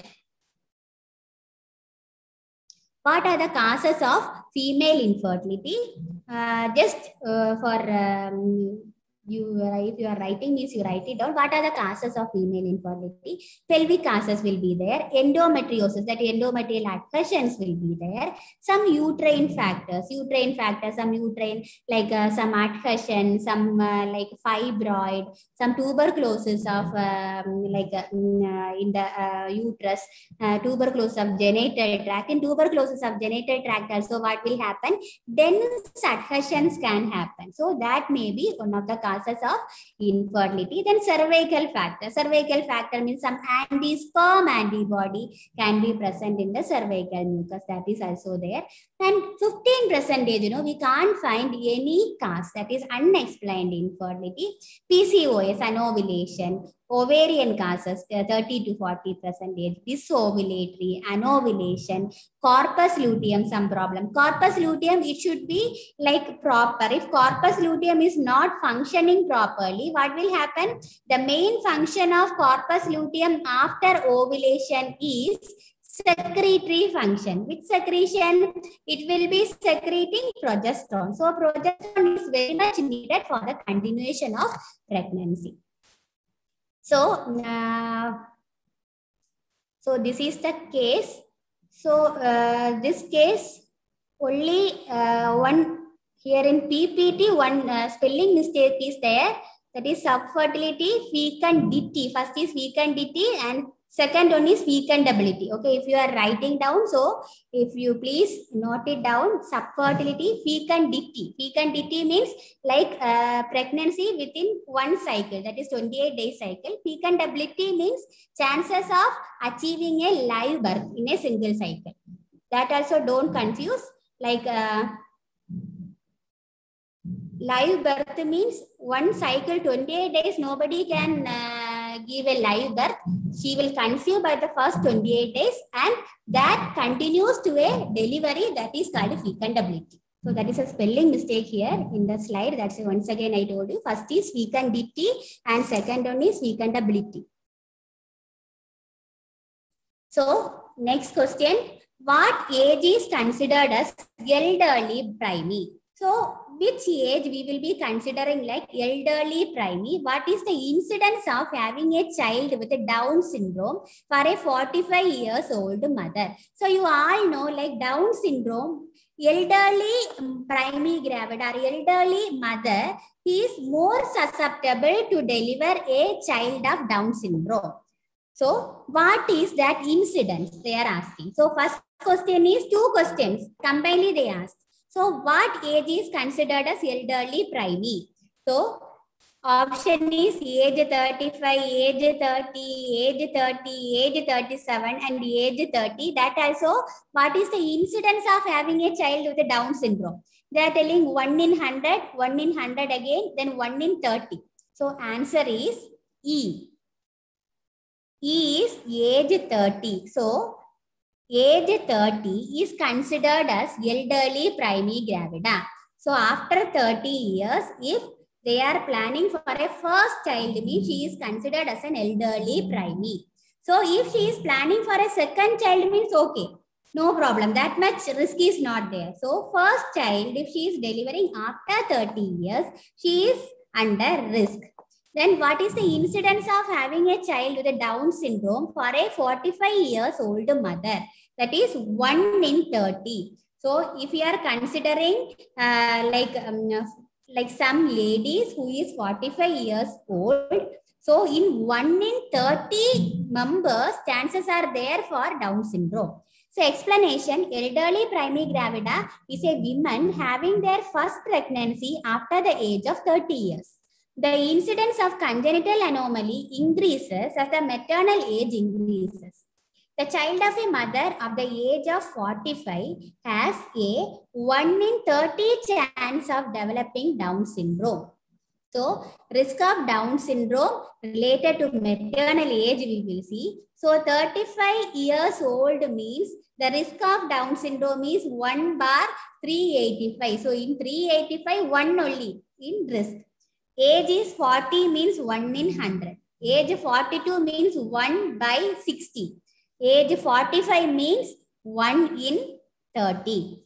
What are the causes of female infertility? Uh, just uh, for um, you, if you are writing means you write it down. What are the causes of female infertility? Pelvic causes will be there. Endometriosis, that endometrial adhesions will be there. Some uterine factors, uterine factors, some uterine like uh, some adhesion, some uh, like fibroid, some tuberculosis of um, like uh, in the uh, uterus, uh, tuberculosis of genital tract. In tuberculosis of genital tract also what will happen? Dense adhesions can happen. So that may be one of the causes of infertility. Then cervical factor. Cervical factor means some anti-sperm antibody can be present in the cervical mucus. That is also there. And fifteen percentage, you know, we can't find any cause that is unexplained infertility. P C O S, anovulation. Ovarian causes, thirty to forty percentage, dysovulatory, anovulation, corpus luteum, some problem. Corpus luteum, it should be like proper. If corpus luteum is not functioning properly, what will happen? The main function of corpus luteum after ovulation is secretory function. Which secretion? It will be secreting progesterone. So progesterone is very much needed for the continuation of pregnancy. So, uh, so this is the case. So uh, this case only uh, one here in P P T, one uh, spelling mistake is there. That is subfertility, fecundity. First is fecundity and second one is fecundability. Okay, if you are writing down, so if you please note it down, subfertility, fecundity. Fecundity means like uh, pregnancy within one cycle, that is twenty-eight day cycle. Fecundability means chances of achieving a live birth in a single cycle. That also don't confuse. Like uh, live birth means one cycle, twenty-eight days, nobody can uh, give a live birth. She will conceive by the first twenty-eight days and that continues to a delivery, that is called fecundability. So that is a spelling mistake here in the slide. That's once again I told you. First is fecundity and second one is fecundability. So next question, what age is considered as elderly primary? So which age we will be considering like elderly primary? What is the incidence of having a child with a Down syndrome for a forty-five years old mother? So you all know like Down syndrome, elderly primary gravida or elderly mother is more susceptible to deliver a child of Down syndrome. So what is that incidence they are asking? So first question is two questions combinedly they asked. So what age is considered as elderly primary? So option is age thirty-five, age thirty, age thirty, age thirty-seven and age thirty. That also, what is the incidence of having a child with a Down syndrome? They are telling one in one hundred, one in one hundred again, then one in thirty. So answer is E. E is age thirty. So age thirty is considered as elderly primary gravida. So after thirty years, if they are planning for a first child, means she is considered as an elderly primary. So if she is planning for a second child, means okay, no problem. That much risk is not there. So first child, if she is delivering after thirty years, she is under risk. Then what is the incidence of having a child with a Down syndrome for a forty-five years old mother? That is one in thirty. So if you are considering uh, like, um, like some ladies who is forty-five years old, so in one in thirty members, chances are there for Down syndrome. So explanation, elderly primary gravida is a woman having their first pregnancy after the age of thirty years. The incidence of congenital anomaly increases as the maternal age increases. The child of a mother of the age of forty-five has a one in thirty chance of developing Down syndrome. So, risk of Down syndrome related to maternal age we will see. So, thirty-five years old means the risk of Down syndrome is one bar three eighty-five. So, in three eighty-five, one only in risk. Age is forty means one in one hundred. Age forty-two means one by sixty. Age forty-five means one in thirty.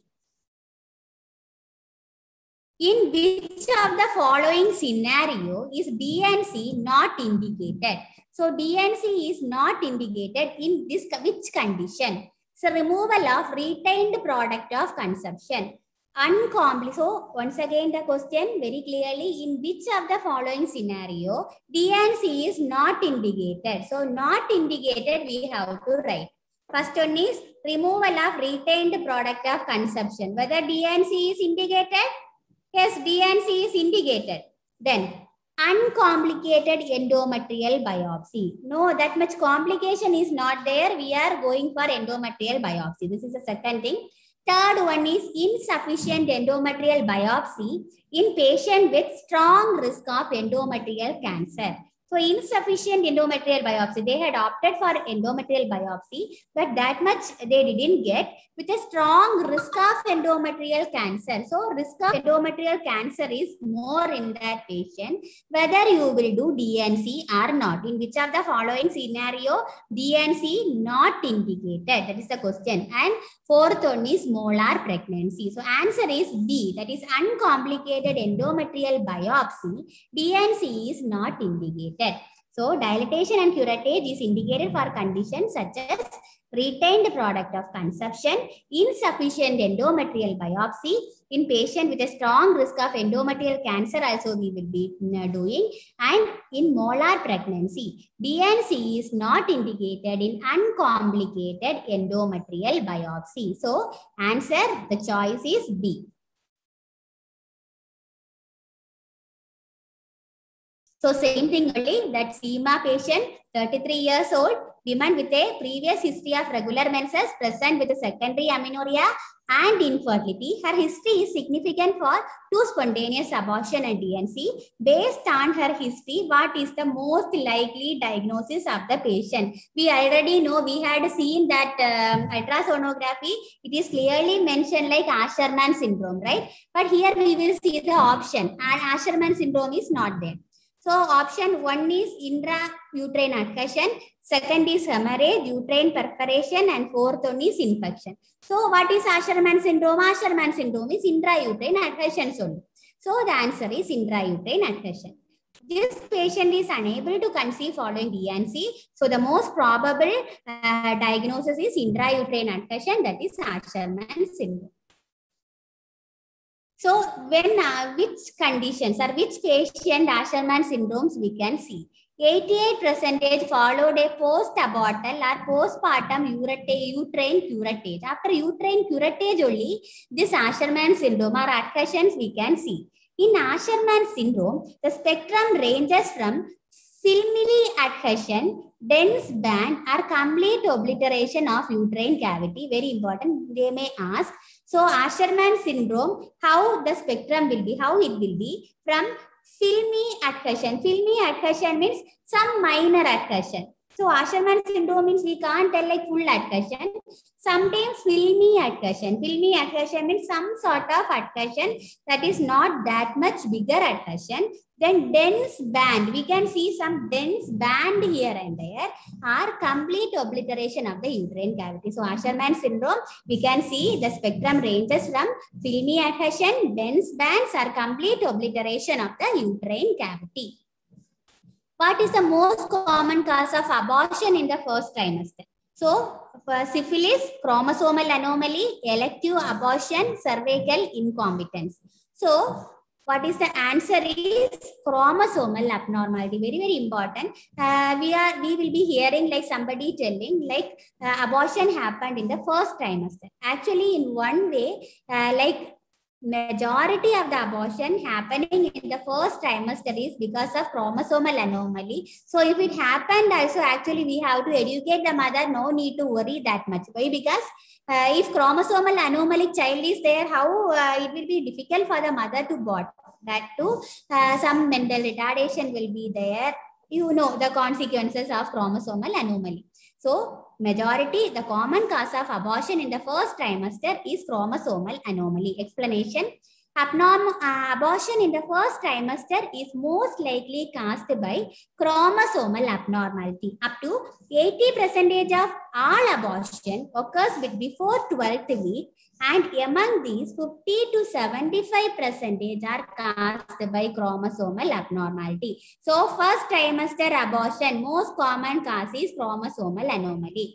In which of the following scenario is D N C not indicated? So D N C is not indicated in this which condition? So removal of retained product of conception. Uncomplicated. So once again the question very clearly, in which of the following scenario D N C is not indicated? So not indicated we have to write. First one is removal of retained product of conception. Whether D N C is indicated? Yes, D N C is indicated. Then uncomplicated endometrial biopsy. No, that much complication is not there. We are going for endometrial biopsy. This is the second thing. Third one is insufficient endometrial biopsy in patient with strong risk of endometrial cancer. So insufficient endometrial biopsy. They had opted for endometrial biopsy, but that much they didn't get, with a strong risk of endometrial cancer. So risk of endometrial cancer is more in that patient, whether you will do D N C or not. In which of the following scenario D N C not indicated? That is the question. And fourth one is molar pregnancy. So answer is B, that is uncomplicated endometrial biopsy. D N C is not indicated. So dilatation and curettage is indicated for conditions such as retained product of conception, insufficient endometrial biopsy. In patient with a strong risk of endometrial cancer also we will be doing, and in molar pregnancy. D N C is not indicated in uncomplicated endometrial biopsy. So answer, the choice is B. So same thing only, that SEMA patient, thirty-three years old, woman with a previous history of regular menses, present with a secondary amenorrhea and infertility. Her history is significant for two spontaneous abortion and D N C. Based on her history, what is the most likely diagnosis of the patient? We already know, we had seen that um, ultrasonography, it is clearly mentioned like Asherman syndrome, right? But here we will see the option, and Asherman syndrome is not there. So option one is intrauterine adhesion, second is hemorrhage, uterine perforation, and fourth one is infection. So what is Asherman syndrome? Asherman syndrome is intrauterine adhesion only. So the answer is intrauterine adhesion. This patient is unable to conceive following D N C. So the most probable uh, diagnosis is intrauterine adhesion, that is Asherman syndrome. So when, uh, which conditions or which patient Asherman syndromes we can see? eighty-eight percent followed a post-abortal or postpartum uterine curettage. After uterine curettage only, this Asherman syndrome or adhesions we can see. In Asherman syndrome, the spectrum ranges from filmily adhesion, dense band, or complete obliteration of uterine cavity. Very important, they may ask. So Asherman syndrome, how the spectrum will be, how it will be from filmy adhesion. Filmy adhesion means some minor adhesion. So Asherman syndrome means we can't tell like full adhesion. Sometimes filmy adhesion. Filmy adhesion means some sort of adhesion that is not that much bigger adhesion. Then dense band. We can see some dense band here and there, or complete obliteration of the uterine cavity. So Asherman syndrome, we can see the spectrum ranges from filmy adhesion, dense bands, or complete obliteration of the uterine cavity. What is the most common cause of abortion in the first trimester? So, for syphilis, chromosomal anomaly, elective abortion, cervical incompetence. So, what is the answer is chromosomal abnormality. Very, very important. Uh, we are, we will be hearing like somebody telling like uh, abortion happened in the first trimester. Actually, in one way, uh, like majority of the abortion happening in the first trimester is because of chromosomal anomaly. So if it happened also, actually we have to educate the mother, no need to worry that much. Why? Because uh, if chromosomal anomaly child is there, how uh, it will be difficult for the mother to birth. That too, uh, some mental retardation will be there. You know the consequences of chromosomal anomaly. So majority, the common cause of abortion in the first trimester is chromosomal anomaly. Explanation: abnormal uh, abortion in the first trimester is most likely caused by chromosomal abnormality. Up to eighty percent of all abortion occurs with before twelfth week, and among these fifty to seventy-five percent are caused by chromosomal abnormality. So first trimester abortion, most common cause is chromosomal anomaly.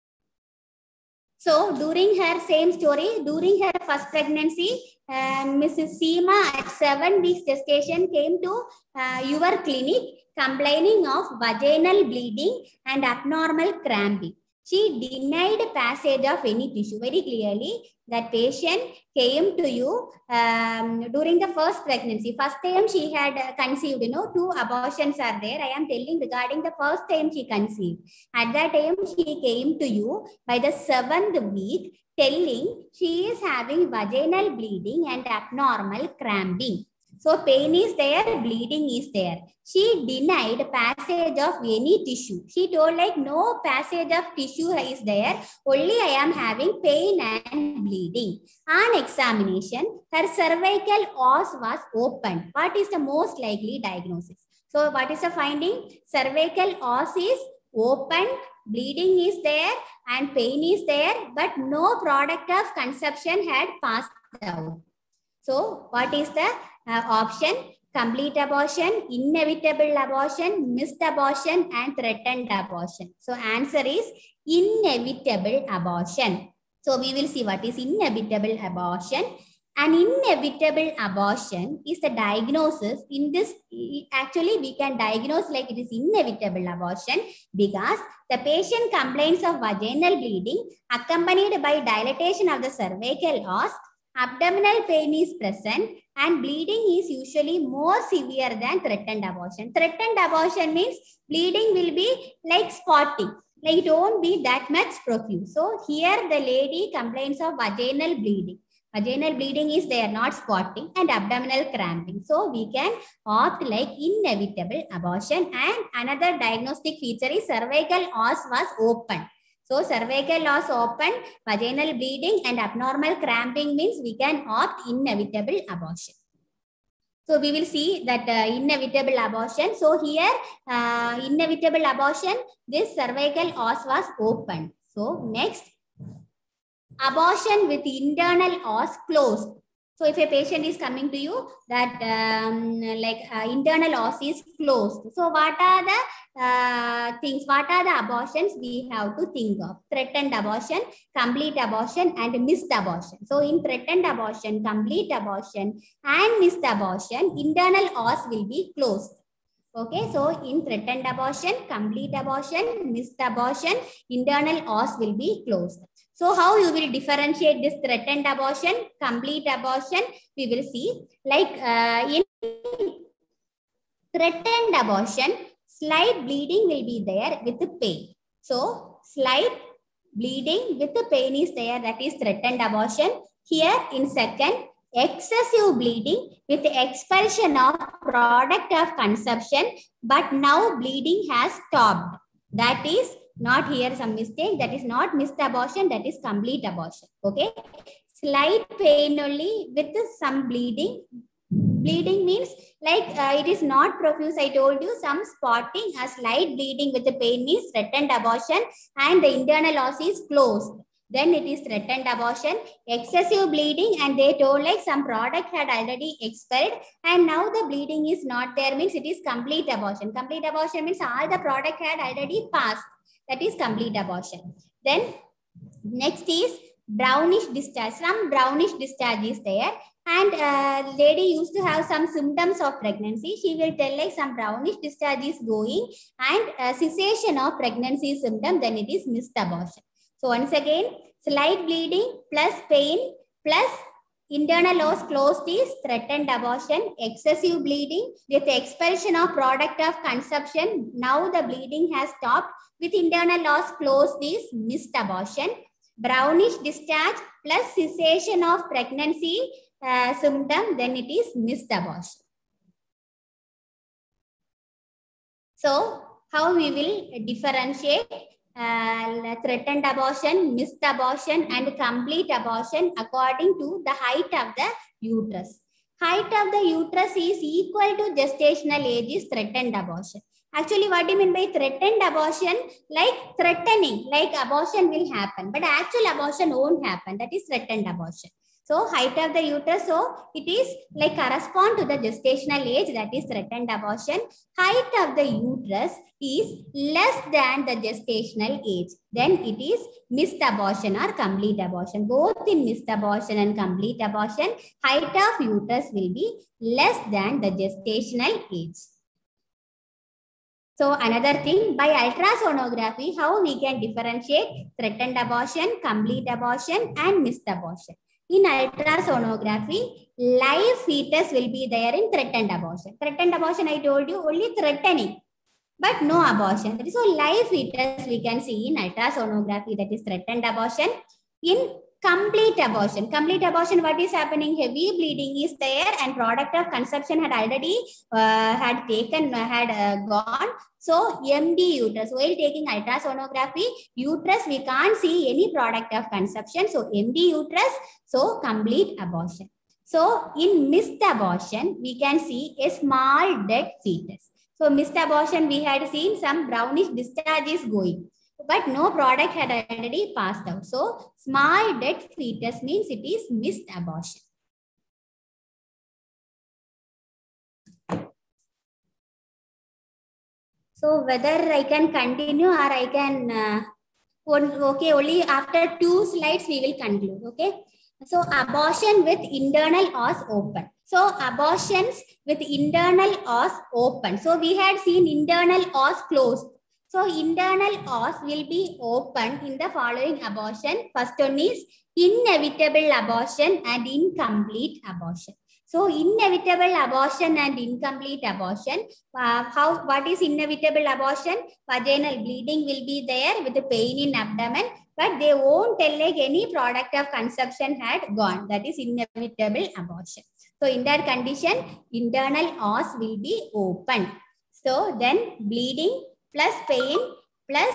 So during her same story, during her first pregnancy, uh, Missus Seema at seven weeks gestation came to uh, your clinic complaining of vaginal bleeding and abnormal cramping. She denied passage of any tissue. Very clearly, that patient came to you um, during the first pregnancy. First time she had conceived, you know, two abortions are there. I am telling regarding the first time she conceived. At that time, she came to you by the seventh week, telling she is having vaginal bleeding and abnormal cramping. So pain is there, bleeding is there. She denied passage of any tissue. She told like no passage of tissue is there. Only I am having pain and bleeding. On examination, her cervical os was opened. What is the most likely diagnosis? So what is the finding? Cervical os is opened, bleeding is there and pain is there, but no product of conception had passed out. So what is the uh, option? Complete abortion, inevitable abortion, missed abortion and threatened abortion. So answer is inevitable abortion. So we will see what is inevitable abortion. An inevitable abortion is the diagnosis. In this, actually we can diagnose like it is inevitable abortion because the patient complains of vaginal bleeding accompanied by dilatation of the cervical os, abdominal pain is present and bleeding is usually more severe than threatened abortion. Threatened abortion means bleeding will be like spotting, like it won't be that much profuse. So here the lady complains of vaginal bleeding. Vaginal bleeding is there, not spotting, and abdominal cramping. So we can opt like inevitable abortion. And another diagnostic feature is cervical os was open. So cervical os open, vaginal bleeding and abnormal cramping means we can opt inevitable abortion. So we will see that uh, inevitable abortion. So here uh, inevitable abortion, this cervical os was open. So next, abortion with internal os closed. So if a patient is coming to you that um, like uh, internal os is closed. So what are the uh, things, what are the abortions we have to think of? Threatened abortion, complete abortion and missed abortion. So in threatened abortion, complete abortion and missed abortion, internal os will be closed. Okay, so in threatened abortion, complete abortion, missed abortion, internal os will be closed. So how you will differentiate this threatened abortion, complete abortion, we will see. Like uh, in threatened abortion, slight bleeding will be there with the pain. So slight bleeding with the pain is there, that is threatened abortion. Here in second, excessive bleeding with expulsion of product of conception, but now bleeding has stopped. That is not here some mistake, that is not missed abortion, that is complete abortion. Okay, slight pain only with some bleeding. Bleeding means like uh, it is not profuse. I told you some spotting, a slight bleeding with the pain is threatened abortion and the internal os is closed. Then it is threatened abortion. Excessive bleeding and they told like some product had already expelled and now the bleeding is not there means it is complete abortion. Complete abortion means all the product had already passed. That is complete abortion. Then next is brownish discharge. Some brownish discharge is there and uh, lady used to have some symptoms of pregnancy. She will tell like some brownish discharge is going and uh, cessation of pregnancy symptom, then it is missed abortion. So once again, slight bleeding plus pain plus internal os closed is threatened abortion. Excessive bleeding with expulsion of product of conception. Now the bleeding has stopped. With internal os closed is missed abortion. Brownish discharge plus cessation of pregnancy uh, symptom, then it is missed abortion. So how we will differentiate uh, threatened abortion, missed abortion and complete abortion according to the height of the uterus. Height of the uterus is equal to gestational age is threatened abortion. Actually, what do you mean by threatened abortion? Like threatening, like abortion will happen, but actual abortion won't happen. That is threatened abortion. So height of the uterus, so it is like correspond to the gestational age, that is threatened abortion. Height of the uterus is less than the gestational age, then it is missed abortion or complete abortion. Both in missed abortion and complete abortion, height of uterus will be less than the gestational age. So another thing, by ultrasonography, how we can differentiate threatened abortion, complete abortion and missed abortion. In ultrasonography, live fetus will be there in threatened abortion. Threatened abortion, I told you, only threatening, but no abortion. That is so live fetus we can see in ultrasonography, that is threatened abortion. In complete abortion. Complete abortion, what is happening? Heavy bleeding is there and product of conception had already uh, had taken, uh, had uh, gone. So empty uterus. While taking ultrasonography, uterus, we can't see any product of conception. So empty uterus, so complete abortion. So in missed abortion, we can see a small dead fetus. So missed abortion, we had seen some brownish discharge is going, but no product had already passed out. So small dead fetus means it is missed abortion. So whether I can continue or I can, uh, okay, only after two slides we will conclude, okay? So abortion with internal os open. So abortions with internal os open. So we had seen internal os closed. So internal os will be open in the following abortion. First one is inevitable abortion and incomplete abortion. So inevitable abortion and incomplete abortion. Uh, how? What is inevitable abortion? Vaginal bleeding will be there with the pain in abdomen, but they won't tell like any product of conception had gone. That is inevitable abortion. So in that condition, internal os will be open. So then bleeding plus pain plus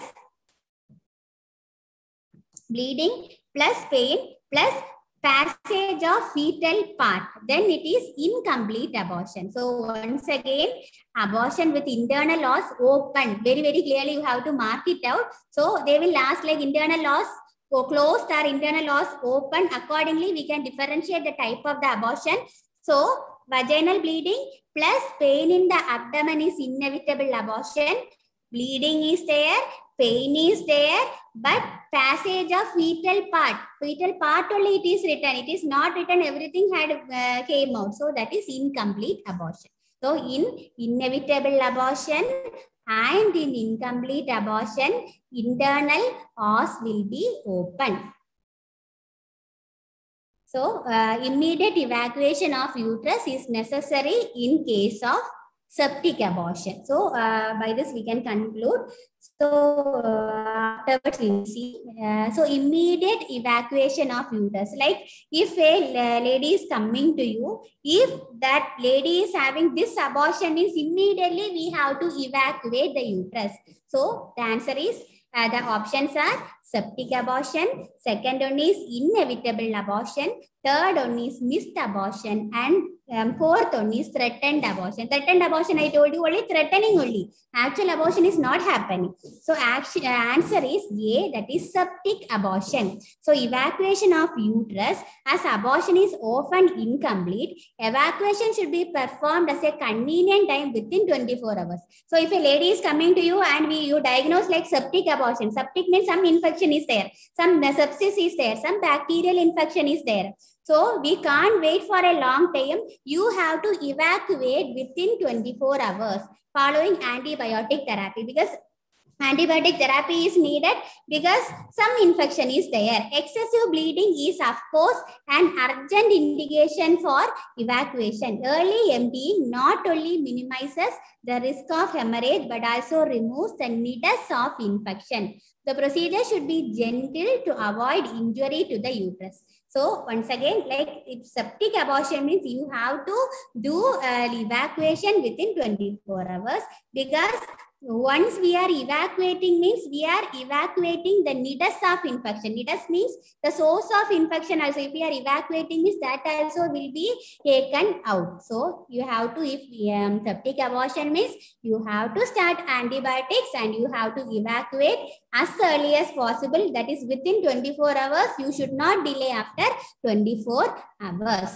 bleeding plus pain plus passage of fetal part, then it is incomplete abortion. So once again, abortion with internal os open. Very, very clearly you have to mark it out. So they will ask like internal os closed or internal os open. Accordingly, we can differentiate the type of the abortion. So vaginal bleeding plus pain in the abdomen is inevitable abortion. Bleeding is there, pain is there, but passage of fetal part. Fetal part only it is written. It is not written everything had uh, came out. So that is incomplete abortion. So in inevitable abortion and in incomplete abortion, internal os will be open. So uh, immediate evacuation of uterus is necessary in case of septic abortion. So uh, by this we can conclude. So uh, afterwards we will see. Uh, so immediate evacuation of uterus. Like if a uh, lady is coming to you, if that lady is having this abortion, means immediately we have to evacuate the uterus. So the answer is uh, the options are septic abortion. Second one is inevitable abortion. Third one is missed abortion, and um, fourth one is threatened abortion. Threatened abortion, I told you, only threatening only. Actual abortion is not happening. So action, uh, answer is A, that is septic abortion. So evacuation of uterus, as abortion is often incomplete, evacuation should be performed as a convenient time within twenty-four hours. So if a lady is coming to you and we you diagnose like septic abortion, septic means some infection is there, some sepsis is there, some bacterial infection is there. So we can't wait for a long time. You have to evacuate within twenty-four hours following antibiotic therapy, because antibiotic therapy is needed because some infection is there. Excessive bleeding is of course an urgent indication for evacuation. Early emptying not only minimizes the risk of hemorrhage but also removes the nidus of infection. The procedure should be gentle to avoid injury to the uterus. So once again, like if septic abortion means you have to do uh, evacuation within twenty-four hours, because once we are evacuating means we are evacuating the nidus of infection. Nidus means the source of infection also. If we are evacuating means that also will be taken out. So you have to, if um, septic abortion means you have to start antibiotics and you have to evacuate as early as possible. That is within twenty-four hours. You should not delay after twenty-four hours.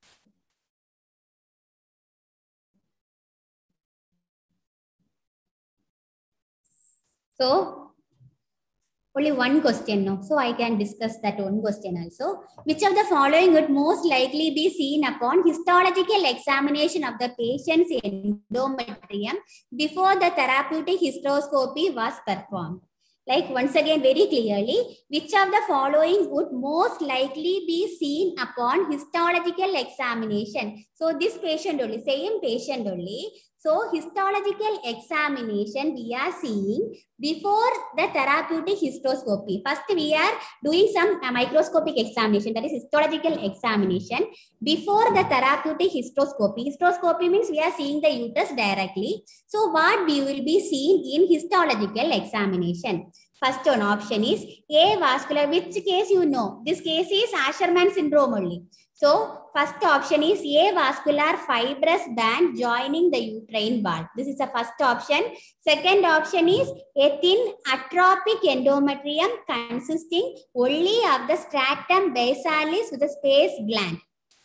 So only one question now. So I can discuss that one question also. Which of the following would most likely be seen upon histological examination of the patient's endometrium before the therapeutic hysteroscopy was performed? Like once again very clearly, which of the following would most likely be seen upon histological examination? So this patient only, same patient only. So histological examination we are seeing before the therapeutic hysteroscopy. First we are doing some uh, microscopic examination, that is histological examination before the therapeutic hysteroscopy. Hysteroscopy means we are seeing the uterus directly. So what we will be seen in histological examination? First one option is avascular. Which case you know? This case is Asherman syndrome only. So first option is avascular fibrous band joining the uterine wall. This is the first option. Second option is a thin atrophic endometrium consisting only of the stratum basalis with a space gland.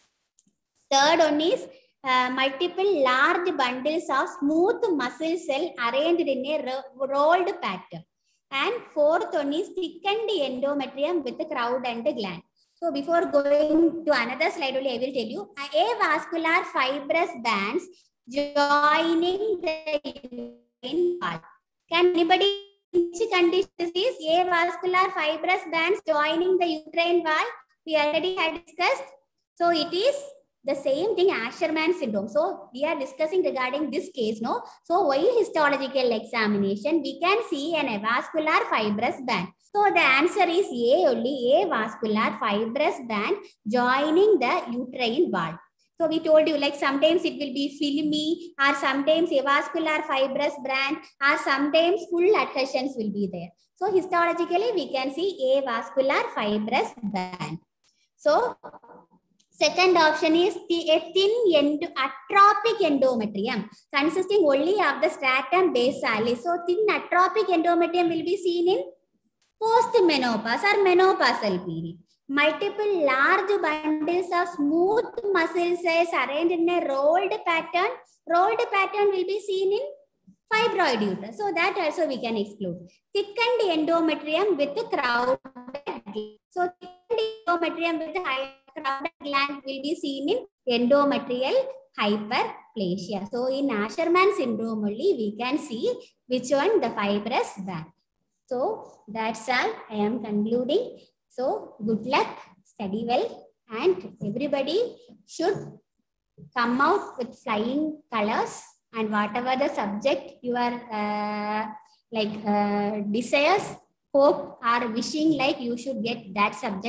Third one is uh, multiple large bundles of smooth muscle cell arranged in a rolled pattern. And fourth one is thickened endometrium with a crowd and gland. So before going to another slide only, I will tell you avascular fibrous bands joining the uterine wall. Can anybody, which condition this is? Avascular fibrous bands joining the uterine wall. We already had discussed. So it is the same thing, Asherman syndrome. So we are discussing regarding this case, no? So while histological examination, we can see an avascular fibrous band. So the answer is A only, avascular fibrous band joining the uterine wall. So we told you, like sometimes it will be filmy, or sometimes avascular fibrous band, or sometimes full adhesions will be there. So histologically, we can see avascular fibrous band. So second option is the, a thin endo, atrophic endometrium consisting only of the stratum basalis. So thin atrophic endometrium will be seen in post-menopause or menopausal period. Multiple large bundles of smooth muscle cells arranged in a rolled pattern. Rolled pattern will be seen in fibroid uterus. So that also we can exclude. Thickened endometrium with a crowded gland. So thickened endometrium with a crowded gland will be seen in endometrial hyperplasia. So in Asherman syndrome only we can see which one, the fibrous band. So that's all. I am concluding. So good luck, study well, and everybody should come out with flying colors, and whatever the subject you are uh, like uh, desires, hope, or wishing like you should get that subject.